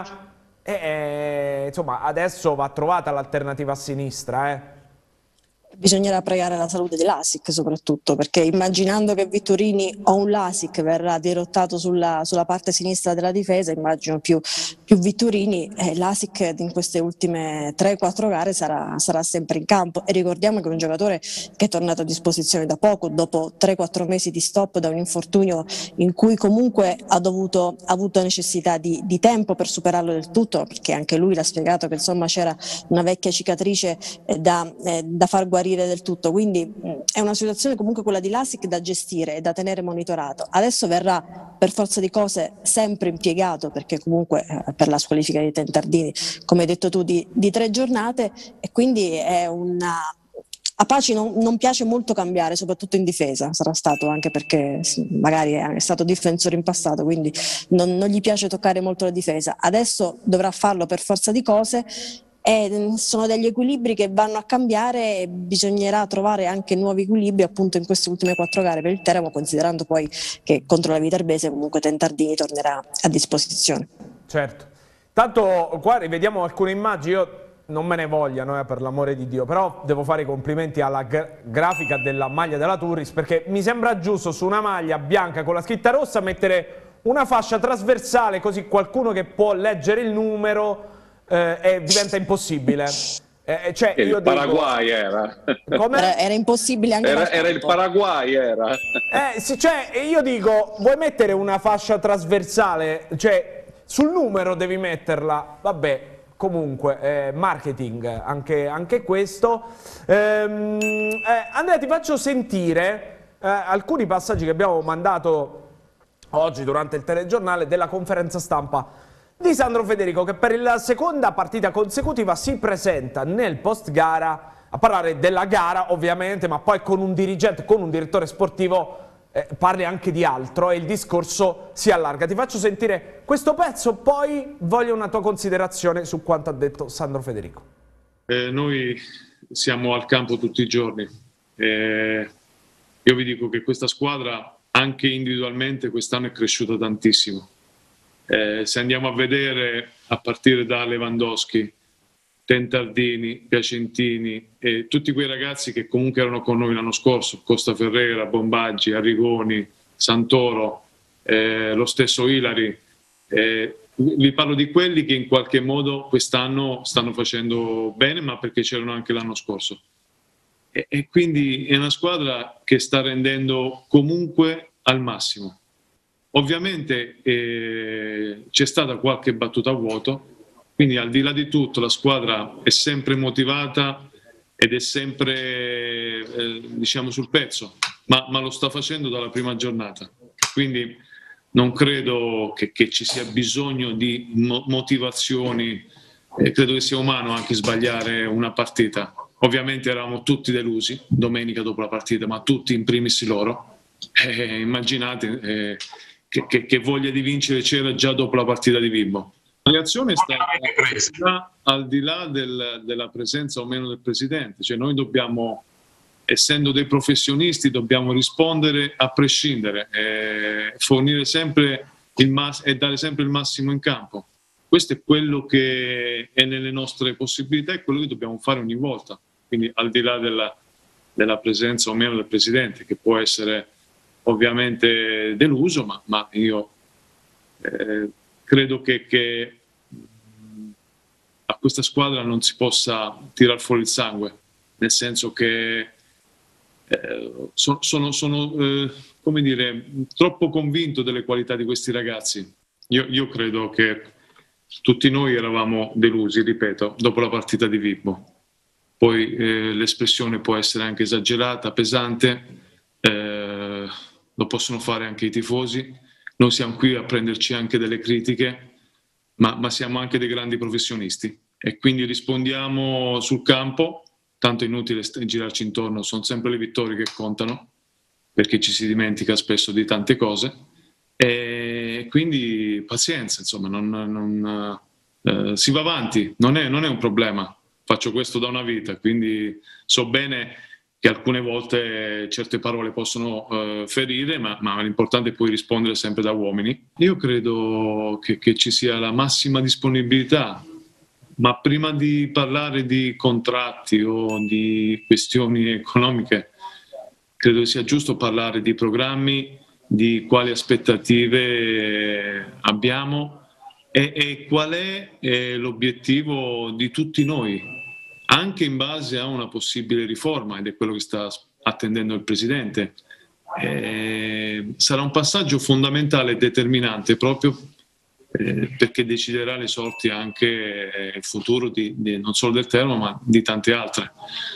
e insomma adesso va trovata l'alternativa a sinistra. Bisognerà pregare la salute di Lasic soprattutto, perché immaginando che Vittorini o un Lasic verrà dirottato sulla parte sinistra della difesa, immagino più Vittorini, Lasic in queste ultime 3-4 gare sarà sempre in campo. E ricordiamo che è un giocatore che è tornato a disposizione da poco, dopo 3-4 mesi di stop da un infortunio in cui comunque ha avuto necessità di tempo per superarlo del tutto, perché anche lui l'ha spiegato che insomma c'era una vecchia cicatrice da far guarire del tutto, quindi è una situazione comunque quella di Lasic da gestire e da tenere monitorato. Adesso verrà per forza di cose sempre impiegato, perché comunque per la squalifica di Tentardini, come hai detto tu, di 3 giornate, e quindi è a Paci non piace molto cambiare, soprattutto in difesa. Sarà stato anche perché magari è stato difensore in passato, quindi non gli piace toccare molto la difesa. Adesso dovrà farlo per forza di cose. Sono degli equilibri che vanno a cambiare e bisognerà trovare anche nuovi equilibri appunto in queste ultime 4 gare per il Teramo, considerando poi che contro la Viterbese comunque Tentardini tornerà a disposizione. Certo. Tanto qua rivediamo alcune immagini, io non me ne vogliano per l'amore di Dio, però devo fare i complimenti alla grafica della maglia della Turris, perché mi sembra giusto su una maglia bianca con la scritta rossa mettere una fascia trasversale, così qualcuno che può leggere il numero diventa impossibile. Cioè, il Paraguay era. Era impossibile anche era il Paraguay, era. Sì, cioè, io dico, vuoi mettere una fascia trasversale? Cioè, sul numero devi metterla. Vabbè, comunque marketing anche questo. Andrea, ti faccio sentire alcuni passaggi che abbiamo mandato oggi durante il telegiornale della conferenza stampa di Sandro Federico, che per la seconda partita consecutiva si presenta nel post gara a parlare della gara ovviamente, ma poi con un dirigente, con un direttore sportivo parli anche di altro e il discorso si allarga. Ti faccio sentire questo pezzo, poi voglio una tua considerazione su quanto ha detto Sandro Federico. Noi siamo al campo tutti i giorni. Io vi dico che questa squadra anche individualmente quest'anno è cresciuta tantissimo. Se andiamo a vedere, a partire da Lewandowski, Tentardini, Piacentini e tutti quei ragazzi che comunque erano con noi l'anno scorso, Costa Ferrera, Bombaggi, Arrigoni, Santoro, lo stesso Ilari, vi parlo di quelli che in qualche modo quest'anno stanno facendo bene, ma perché c'erano anche l'anno scorso. E quindi è una squadra che sta rendendo comunque al massimo. Ovviamente c'è stata qualche battuta a vuoto, quindi al di là di tutto la squadra è sempre motivata ed è sempre diciamo sul pezzo, ma lo sta facendo dalla prima giornata. Quindi non credo che ci sia bisogno di motivazioni, credo che sia umano anche sbagliare una partita. Ovviamente eravamo tutti delusi domenica dopo la partita, ma tutti in primis loro. Immaginate che voglia di vincere c'era già dopo la partita di Vibo. La reazione è stata al di là della presenza o meno del presidente, cioè noi dobbiamo, essendo dei professionisti, dobbiamo rispondere a prescindere, fornire sempre e dare sempre il massimo in campo. Questo è quello che è nelle nostre possibilità e quello che dobbiamo fare ogni volta. Quindi al di là della presenza o meno del presidente, che può essere ovviamente deluso, ma io credo che a questa squadra non si possa tirar fuori il sangue, nel senso che sono come dire, troppo convinto delle qualità di questi ragazzi. Io credo che tutti noi eravamo delusi, ripeto, dopo la partita di Vibo. Poi l'espressione può essere anche esagerata, pesante, lo possono fare anche i tifosi. Noi siamo qui a prenderci anche delle critiche, ma siamo anche dei grandi professionisti e quindi rispondiamo sul campo. Tanto è inutile girarci intorno, sono sempre le vittorie che contano, perché ci si dimentica spesso di tante cose. E quindi pazienza, insomma, si va avanti, non è un problema. Faccio questo da una vita, quindi so bene che alcune volte certe parole possono ferire, ma l'importante è poi rispondere sempre da uomini. Io credo che ci sia la massima disponibilità, ma prima di parlare di contratti o di questioni economiche, credo sia giusto parlare di programmi, di quali aspettative abbiamo e qual è l'obiettivo di tutti noi, anche in base a una possibile riforma, ed è quello che sta attendendo il Presidente. Sarà un passaggio fondamentale e determinante proprio perché deciderà le sorti anche il futuro non solo del Teramo ma di tante altre.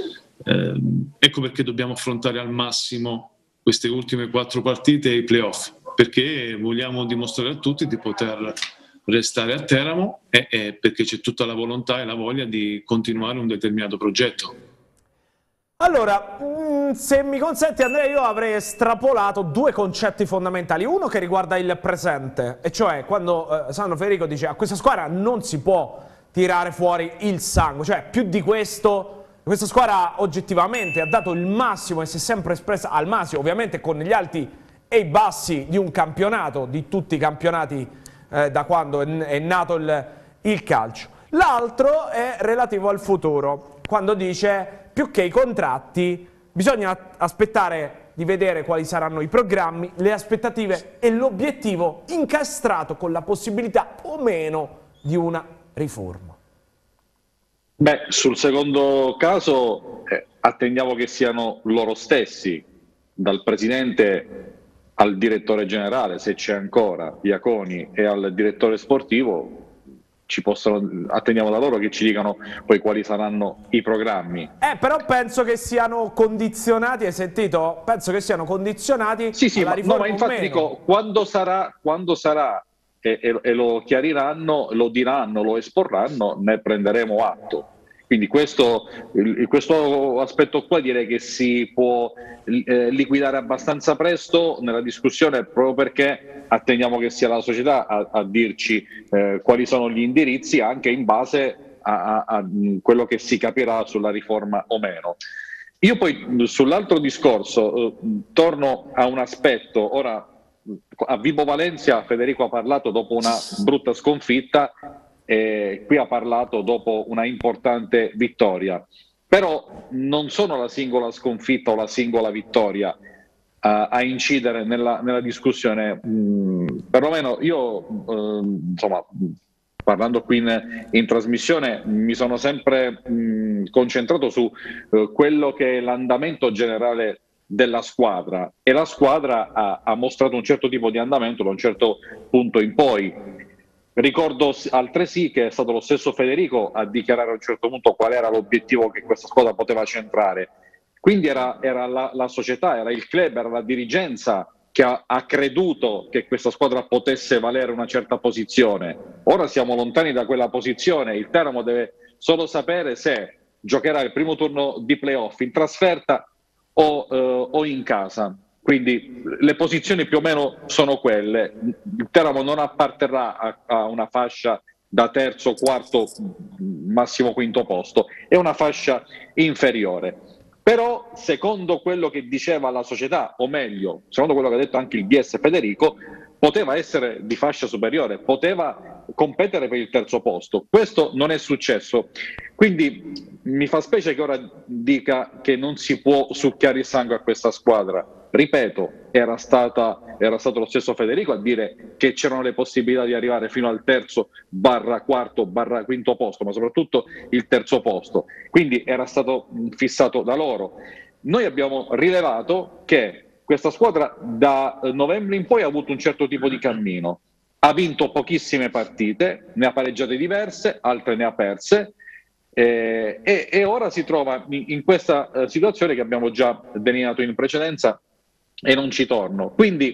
Ecco perché dobbiamo affrontare al massimo queste ultime 4 partite e i playoff, perché vogliamo dimostrare a tutti di poter restare a Teramo e perché c'è tutta la volontà e la voglia di continuare un determinato progetto. Allora, se mi consenti Andrea, io avrei estrapolato 2 concetti fondamentali. Uno che riguarda il presente, e cioè quando Sandro Federico dice a questa squadra non si può tirare fuori il sangue, cioè più di questo. Questa squadra oggettivamente ha dato il massimo e si è sempre espressa al massimo, ovviamente con gli alti e i bassi di un campionato, di tutti i campionati da quando è nato il calcio. L'altro è relativo al futuro, quando dice più che i contratti bisogna aspettare di vedere quali saranno i programmi, le aspettative e l'obiettivo incastrato con la possibilità o meno di una riforma. Beh, sul secondo caso attendiamo che siano loro stessi, dal presidente al direttore generale, se c'è ancora, Iaconi, e al direttore sportivo, attendiamo da loro che ci dicano poi quali saranno i programmi. Però penso che siano condizionati, hai sentito? Penso che siano condizionati alla riforma. No, ma infatti dico, quando sarà e lo chiariranno, lo diranno, lo esporranno, ne prenderemo atto. Quindi questo aspetto qua direi che si può liquidare abbastanza presto nella discussione, proprio perché attendiamo che sia la società a dirci quali sono gli indirizzi, anche in base a quello che si capirà sulla riforma o meno. Io poi sull'altro discorso torno a un aspetto. Ora a Vibo Valencia Federico ha parlato dopo una brutta sconfitta, qui ha parlato dopo una importante vittoria, però non sono la singola sconfitta o la singola vittoria a incidere nella discussione. Perlomeno io, insomma, parlando qui in trasmissione, mi sono sempre concentrato su quello che è l'andamento generale della squadra, e la squadra ha mostrato un certo tipo di andamento da un certo punto in poi. Ricordo altresì che è stato lo stesso Federico a dichiarare a un certo punto qual era l'obiettivo che questa squadra poteva centrare. Quindi era la società, era il club, era la dirigenza che ha creduto che questa squadra potesse valere una certa posizione. Ora siamo lontani da quella posizione, il Teramo deve solo sapere se giocherà il primo turno di playoff in trasferta o in casa. Quindi le posizioni più o meno sono quelle. Il Teramo non apparterrà a una fascia da terzo, quarto, massimo quinto posto, è una fascia inferiore. Però secondo quello che diceva la società, o meglio, secondo quello che ha detto anche il BS Federico, poteva essere di fascia superiore, poteva competere per il terzo posto. Questo non è successo. Quindi mi fa specie che ora dica che non si può succhiare il sangue a questa squadra. Ripeto, era stato lo stesso Federico a dire che c'erano le possibilità di arrivare fino al terzo / quarto / quinto posto, ma soprattutto il terzo posto. Quindi era stato fissato da loro. Noi abbiamo rilevato che questa squadra da novembre in poi ha avuto un certo tipo di cammino. Ha vinto pochissime partite, ne ha pareggiate diverse, altre ne ha perse, e ora si trova in questa situazione che abbiamo già delineato in precedenza, e non ci torno. Quindi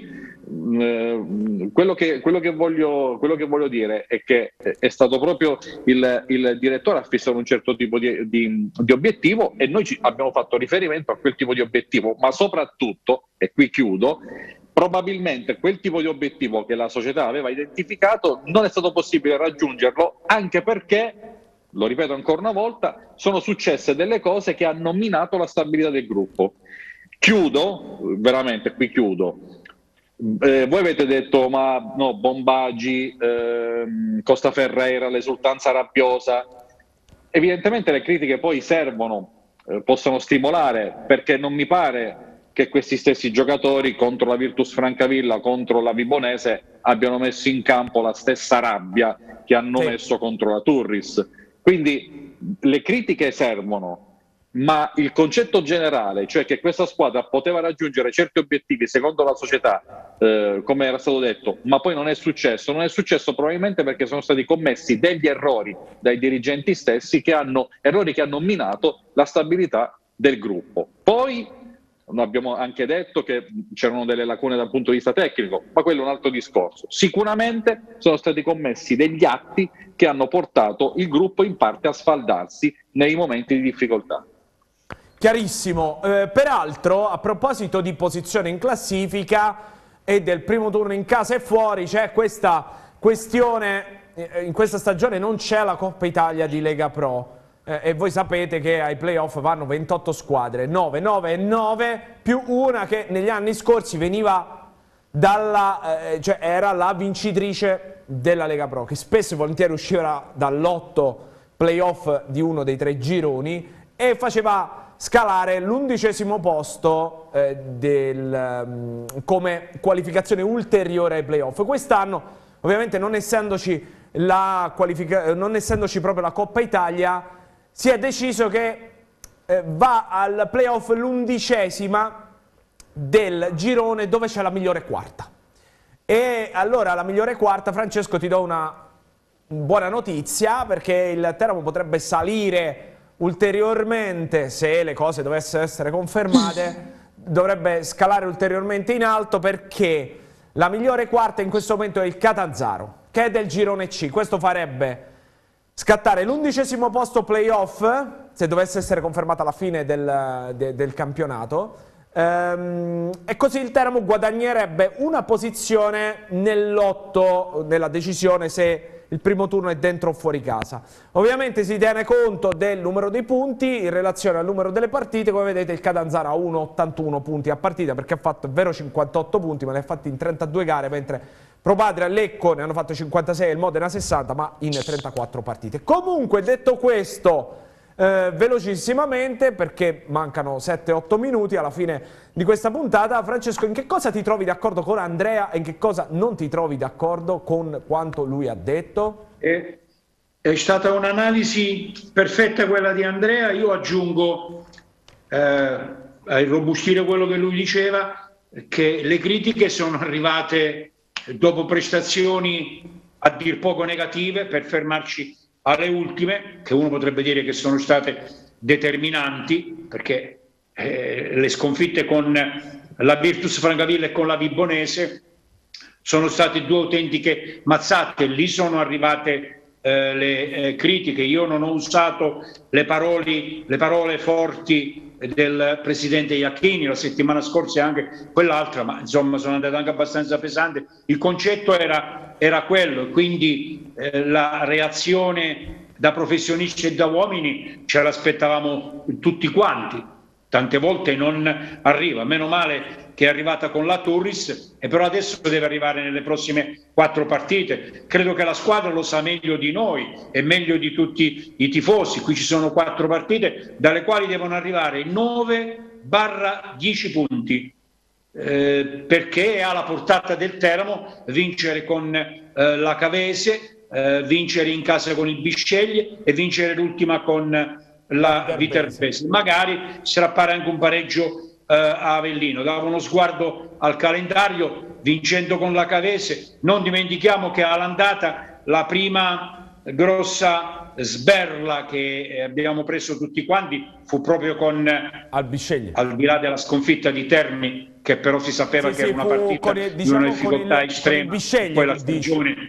quello che voglio dire è che è stato proprio il direttore a fissare un certo tipo di obiettivo, e noi abbiamo fatto riferimento a quel tipo di obiettivo, ma soprattutto, e qui chiudo, probabilmente quel tipo di obiettivo che la società aveva identificato non è stato possibile raggiungerlo, anche perché, lo ripeto ancora una volta, sono successe delle cose che hanno minato la stabilità del gruppo. Chiudo, veramente qui chiudo. Voi avete detto ma no, Bombaggi, Costa Ferreira, l'esultanza rabbiosa. Evidentemente le critiche poi servono, possono stimolare, perché non mi pare che questi stessi giocatori contro la Virtus Francavilla, contro la Vibonese, abbiano messo in campo la stessa rabbia che hanno messo contro la Turris. Quindi le critiche servono, ma il concetto generale, cioè che questa squadra poteva raggiungere certi obiettivi secondo la società, come era stato detto, ma poi non è successo probabilmente perché sono stati commessi degli errori dai dirigenti stessi, errori che hanno minato la stabilità del gruppo. Poi abbiamo anche detto che c'erano delle lacune dal punto di vista tecnico, ma quello è un altro discorso. Sicuramente sono stati commessi degli atti che hanno portato il gruppo in parte a sfaldarsi nei momenti di difficoltà. Chiarissimo. Peraltro, a proposito di posizione in classifica e del primo turno in casa e fuori, c'è questa questione: in questa stagione non c'è la Coppa Italia di Lega Pro, e voi sapete che ai playoff vanno 28 squadre, 9, 9 e 9, più una che negli anni scorsi veniva cioè era la vincitrice della Lega Pro, che spesso e volentieri usciva dall'8 playoff di uno dei 3 gironi e faceva scalare l'11° posto come qualificazione ulteriore ai playoff. Quest'anno, ovviamente, non essendoci proprio la Coppa Italia, si è deciso che va al playoff l'11ª del girone, dove c'è la migliore quarta. E allora la migliore quarta, Francesco, ti do buona notizia, perché il Teramo potrebbe salire ulteriormente, se le cose dovessero essere confermate, dovrebbe scalare ulteriormente in alto, perché la migliore quarta in questo momento è il Catanzaro, che è del girone C. Questo farebbe scattare l'11° posto playoff, se dovesse essere confermata la fine del campionato, e così il Teramo guadagnerebbe una posizione nel lotto della decisione se il primo turno è dentro o fuori casa. Ovviamente si tiene conto del numero dei punti in relazione al numero delle partite. Come vedete il Catanzaro ha 1,81 punti a partita, perché ha fatto, è vero, 58 punti, ma li ha fatti in 32 gare, mentre Pro Patria e Lecco ne hanno fatto 56 e il Modena 60, ma in 34 partite. Comunque, detto questo, velocissimamente, perché mancano 7-8 minuti alla fine di questa puntata, Francesco, in che cosa ti trovi d'accordo con Andrea e in che cosa non ti trovi d'accordo con quanto lui ha detto? È stata un'analisi perfetta quella di Andrea. Io aggiungo, a irrobustire quello che lui diceva, che le critiche sono arrivate dopo prestazioni a dir poco negative, per fermarci alle ultime, che uno potrebbe dire che sono state determinanti, perché le sconfitte con la Virtus Francavilla e con la Vibonese sono state due autentiche mazzate. Lì sono arrivate le critiche. Io non ho usato le parole forti del presidente Iachini la settimana scorsa e anche quell'altra, ma insomma sono andate anche abbastanza pesanti. Il concetto era quello, quindi la reazione da professionisti e da uomini ce l'aspettavamo tutti quanti. Tante volte non arriva, meno male che è arrivata con la Turris, e però adesso deve arrivare nelle prossime 4 partite. Credo che la squadra lo sa meglio di noi e meglio di tutti i tifosi. Qui ci sono 4 partite dalle quali devono arrivare 9-10 punti, perché è alla portata del Teramo vincere con la Cavese, vincere in casa con il Bisceglie e vincere l'ultima con la Viterbese. Magari strappare anche un pareggio a Avellino. Davo uno sguardo al calendario, vincendo con la Cavese. Non dimentichiamo che all'andata la prima grossa sberla che abbiamo preso tutti quanti fu proprio con al Bisceglie, al di là della sconfitta di Terni, che però si sapeva che era una partita di una difficoltà estrema. Poi la stagione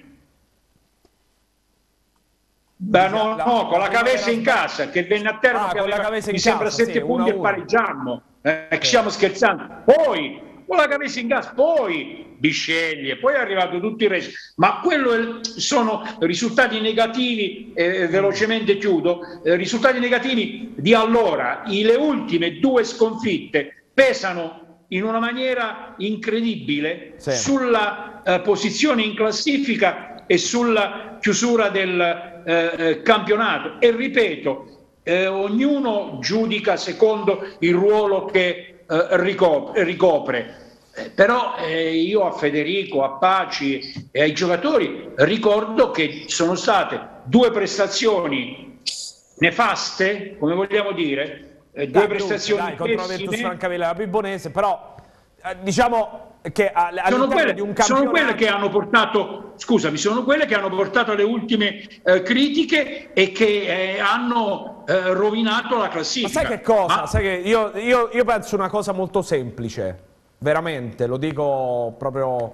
no, con la Cavese in casa, che venne a Teramo, che aveva, mi sembra, 7 punti e pareggiammo. Stiamo scherzando. Poi con la Cavese in casa, poi Bisceglie, poi è arrivato tutto il resto. Ma quello sono risultati negativi, velocemente chiudo, risultati negativi di allora. Le ultime 2 sconfitte pesano in una maniera incredibile sulla posizione in classifica e sulla chiusura del campionato. E ripeto, ognuno giudica secondo il ruolo che ricopre. Però io a Federico, a Paci e ai giocatori ricordo che sono state 2 prestazioni nefaste, come vogliamo dire, 2 prestazioni contro la Virtus Francavilla e la Vibonese, però diciamo che sono quelle che hanno portato, scusami, sono quelle che hanno portato alle ultime critiche e che hanno rovinato la classifica. Ma sai che cosa? Sai che io penso una cosa molto semplice, veramente, lo dico proprio,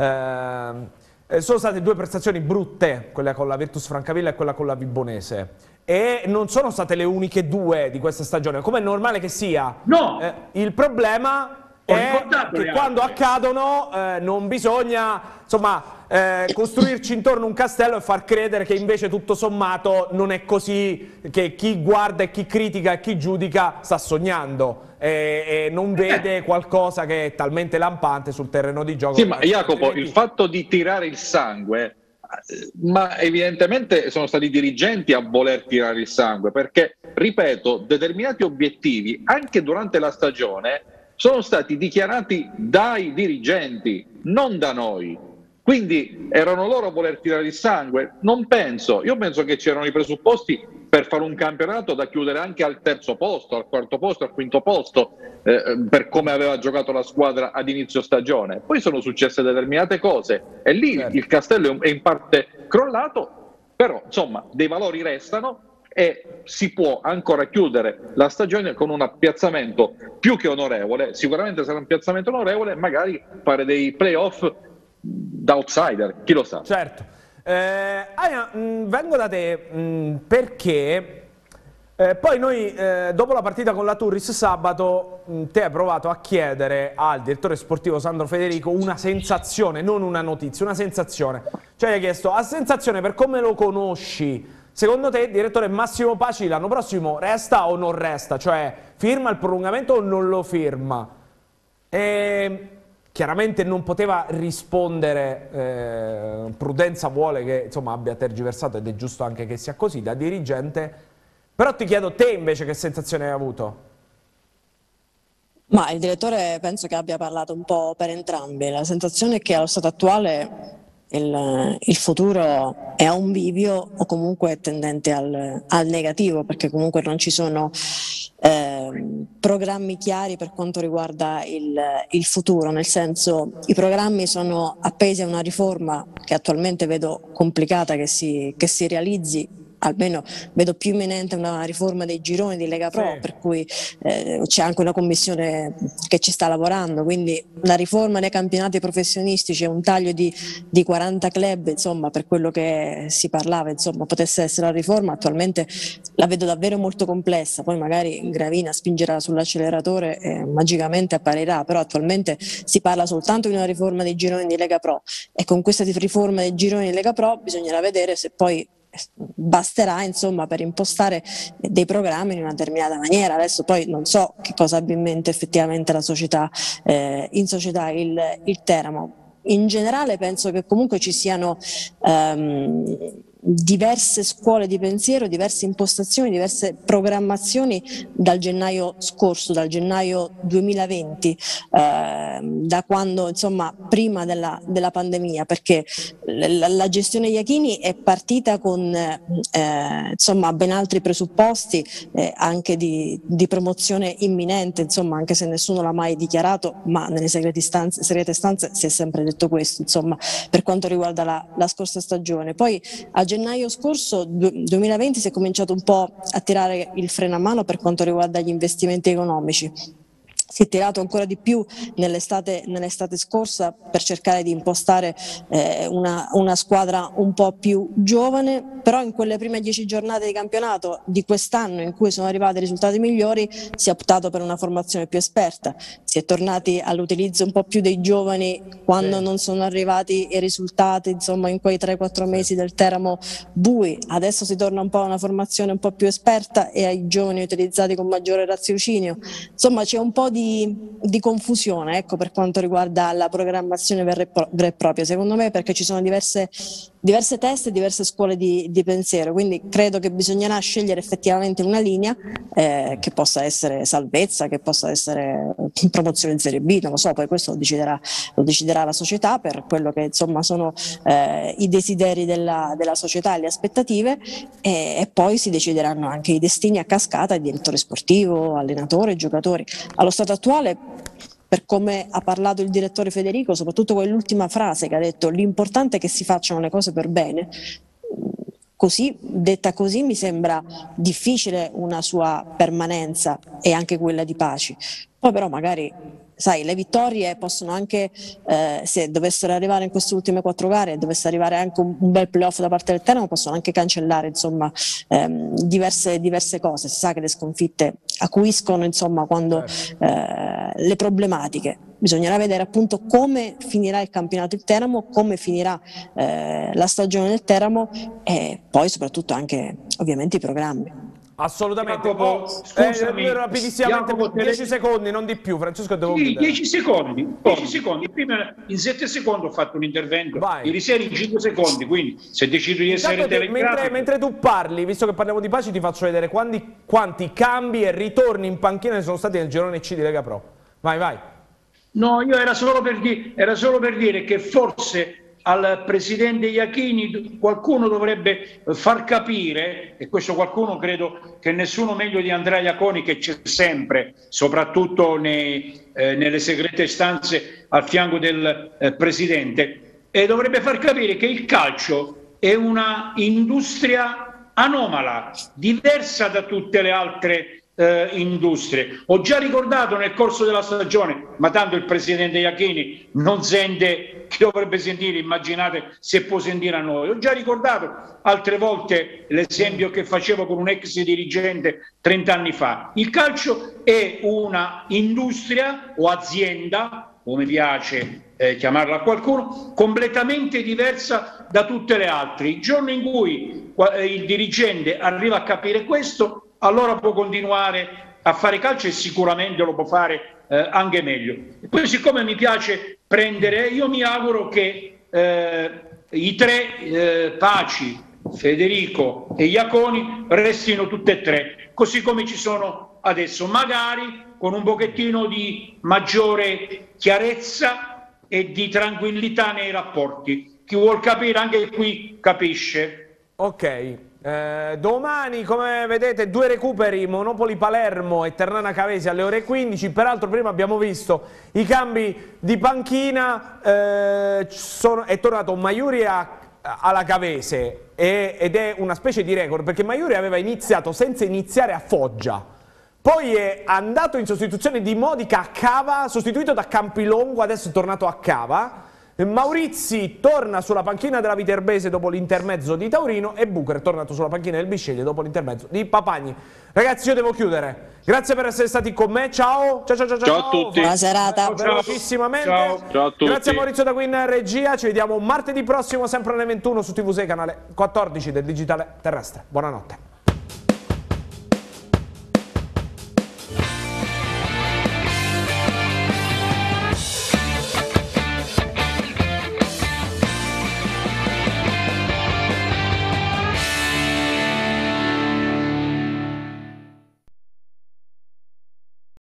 sono state 2 prestazioni brutte, quella con la Virtus Francavilla e quella con la Vibonese, e non sono state le uniche 2 di questa stagione, come è normale che sia. No. Il problema è che quando accadono non bisogna, insomma, costruirci intorno un castello e far credere che invece tutto sommato non è così, che chi guarda e chi critica e chi giudica sta sognando e non vede qualcosa che è talmente lampante sul terreno di gioco. Sì, ma Jacopo, il fatto di tirare il sangue, ma evidentemente sono stati i dirigenti a voler tirare il sangue, perché, ripeto, determinati obiettivi anche durante la stagione sono stati dichiarati dai dirigenti, non da noi. Quindi erano loro a voler tirare il sangue? Non penso. Io penso che c'erano i presupposti per fare un campionato da chiudere anche al 3° posto, al 4° posto, al 5° posto, per come aveva giocato la squadra ad inizio stagione. Poi sono successe determinate cose e lì il castello è in parte crollato. però insomma dei valori restano e si può ancora chiudere la stagione con un piazzamento più che onorevole. Sicuramente sarà un piazzamento onorevole, magari fare dei playoff da outsider, chi lo sa. Certo. Aina, vengo da te perché poi noi dopo la partita con la Turris sabato te hai provato a chiedere al direttore sportivo Sandro Federico una sensazione, non una notizia, una sensazione. Cioè hai chiesto, a sensazione per come lo conosci, secondo te, direttore, Massimo Paci l'anno prossimo resta o non resta? Cioè, firma il prolungamento o non lo firma? E chiaramente non poteva rispondere, prudenza vuole che insomma abbia tergiversato, ed è giusto anche che sia così, da dirigente. Però ti chiedo te invece che sensazione hai avuto? Ma il direttore penso che abbia parlato un po' per entrambi. La sensazione è che allo stato attuale il futuro è a un bivio o comunque è tendente al negativo, perché comunque non ci sono programmi chiari per quanto riguarda il futuro, nel senso i programmi sono appesi a una riforma che attualmente vedo complicata che si realizzi. Almeno vedo più imminente una riforma dei gironi di Lega Pro, sì. Per cui c'è anche una commissione che ci sta lavorando, quindi una riforma dei campionati professionistici e un taglio di 40 club, insomma, per quello che si parlava, insomma, potesse essere la riforma. Attualmente la vedo davvero molto complessa, poi magari Gravina spingerà sull'acceleratore e magicamente apparirà, però attualmente si parla soltanto di una riforma dei gironi di Lega Pro, e con questa riforma dei gironi di Lega Pro bisognerà vedere se poi basterà insomma per impostare dei programmi in una determinata maniera. Adesso poi non so che cosa abbia in mente effettivamente la società, in società il Teramo. In generale penso che comunque ci siano diverse scuole di pensiero, diverse impostazioni, diverse programmazioni dal gennaio scorso, dal gennaio 2020, da quando insomma prima della pandemia, perché la gestione Iachini è partita con insomma ben altri presupposti, anche di promozione imminente, insomma, anche se nessuno l'ha mai dichiarato, ma nelle segrete stanze si è sempre detto questo, insomma, per quanto riguarda la scorsa stagione. Poi a gennaio scorso 2020 si è cominciato un po' a tirare il freno a mano per quanto riguarda gli investimenti economici. Si è tirato ancora di più nell'estate scorsa per cercare di impostare una squadra un po' più giovane, però in quelle prime 10 giornate di campionato di quest'anno in cui sono arrivati i risultati migliori si è optato per una formazione più esperta, si è tornati all'utilizzo un po' più dei giovani quando non sono arrivati i risultati, insomma, in quei 3-4 mesi del Teramo bui. Adesso si torna un po' a una formazione un po' più esperta e ai giovani utilizzati con maggiore raziocinio. Insomma, c'è un po' di confusione, ecco, per quanto riguarda la programmazione vera e propria, secondo me, perché ci sono diverse teste, diverse scuole di pensiero, quindi credo che bisognerà scegliere effettivamente una linea che possa essere salvezza, che possa essere promozione in Serie B, non lo so, poi questo lo deciderà la società per quello che insomma sono i desideri della società e le aspettative, e poi si decideranno anche i destini a cascata, il direttore sportivo, allenatore, giocatori. Allo stato attuale, per come ha parlato il direttore Federico, soprattutto quell'ultima frase che ha detto l'importante è che si facciano le cose per bene, così, detta così, mi sembra difficile una sua permanenza e anche quella di Paci. Poi però magari, sai, le vittorie possono anche, se dovessero arrivare in queste ultime 4 gare e dovesse arrivare anche un bel playoff da parte del Teramo, possono anche cancellare insomma diverse cose. Si sa che le sconfitte acuiscono insomma quando le problematiche. Bisognerà vedere appunto come finirà il campionato del Teramo, come finirà la stagione del Teramo e poi soprattutto anche ovviamente i programmi. Assolutamente. Scusami, rapidissimamente, 10 secondi, non di più. Francesco, devo chiudere. 10 secondi. 10 secondi. Prima in 7 secondi ho fatto un intervento. Ieri sera in 5 secondi, quindi se decido di essere telegrafico. Mentre tu parli, visto che parliamo di Paci, ti faccio vedere quanti cambi e ritorni in panchina ne sono stati nel girone C di Lega Pro. Vai. No, io era solo per dire che forse al presidente Iachini qualcuno dovrebbe far capire, e questo qualcuno credo che nessuno meglio di Andrea Iaconi, che c'è sempre, soprattutto nelle segrete stanze al fianco del presidente, e dovrebbe far capire che il calcio è una industria anomala, diversa da tutte le altre industrie. Ho già ricordato nel corso della stagione, ma tanto il presidente Iachini non sente chi dovrebbe sentire, immaginate se può sentire a noi. Ho già ricordato altre volte l'esempio che facevo con un ex dirigente 30 anni fa. Il calcio è una industria o azienda, come piace chiamarla a qualcuno, completamente diversa da tutte le altre. Il giorno in cui il dirigente arriva a capire questo, allora può continuare a fare calcio e sicuramente lo può fare anche meglio. E poi, siccome mi piace prendere, io mi auguro che i tre Paci, Federico e Iaconi restino tutte e tre, così come ci sono adesso, magari con un pochettino di maggiore chiarezza e di tranquillità nei rapporti. Chi vuol capire anche qui capisce. Ok. Domani, come vedete, 2 recuperi, Monopoli Palermo e Ternana Cavesi alle ore 15. Peraltro prima abbiamo visto i cambi di panchina, è tornato Maiuri alla Cavese ed è una specie di record, perché Maiuri aveva iniziato senza iniziare a Foggia, poi è andato in sostituzione di Modica a Cava, sostituito da Campilongo, adesso è tornato a Cava. Maurizi torna sulla panchina della Viterbese dopo l'intermezzo di Taurino e Bucher è tornato sulla panchina del Bisceglie dopo l'intermezzo di Papagni. Ragazzi, io devo chiudere. Grazie per essere stati con me. Ciao. Ciao a tutti. Buona serata. Velocissimamente. Ciao a tutti. Grazie a Maurizio da qui in regia. Ci vediamo martedì prossimo sempre alle 21 su TV6 canale 14 del Digitale Terrestre. Buonanotte.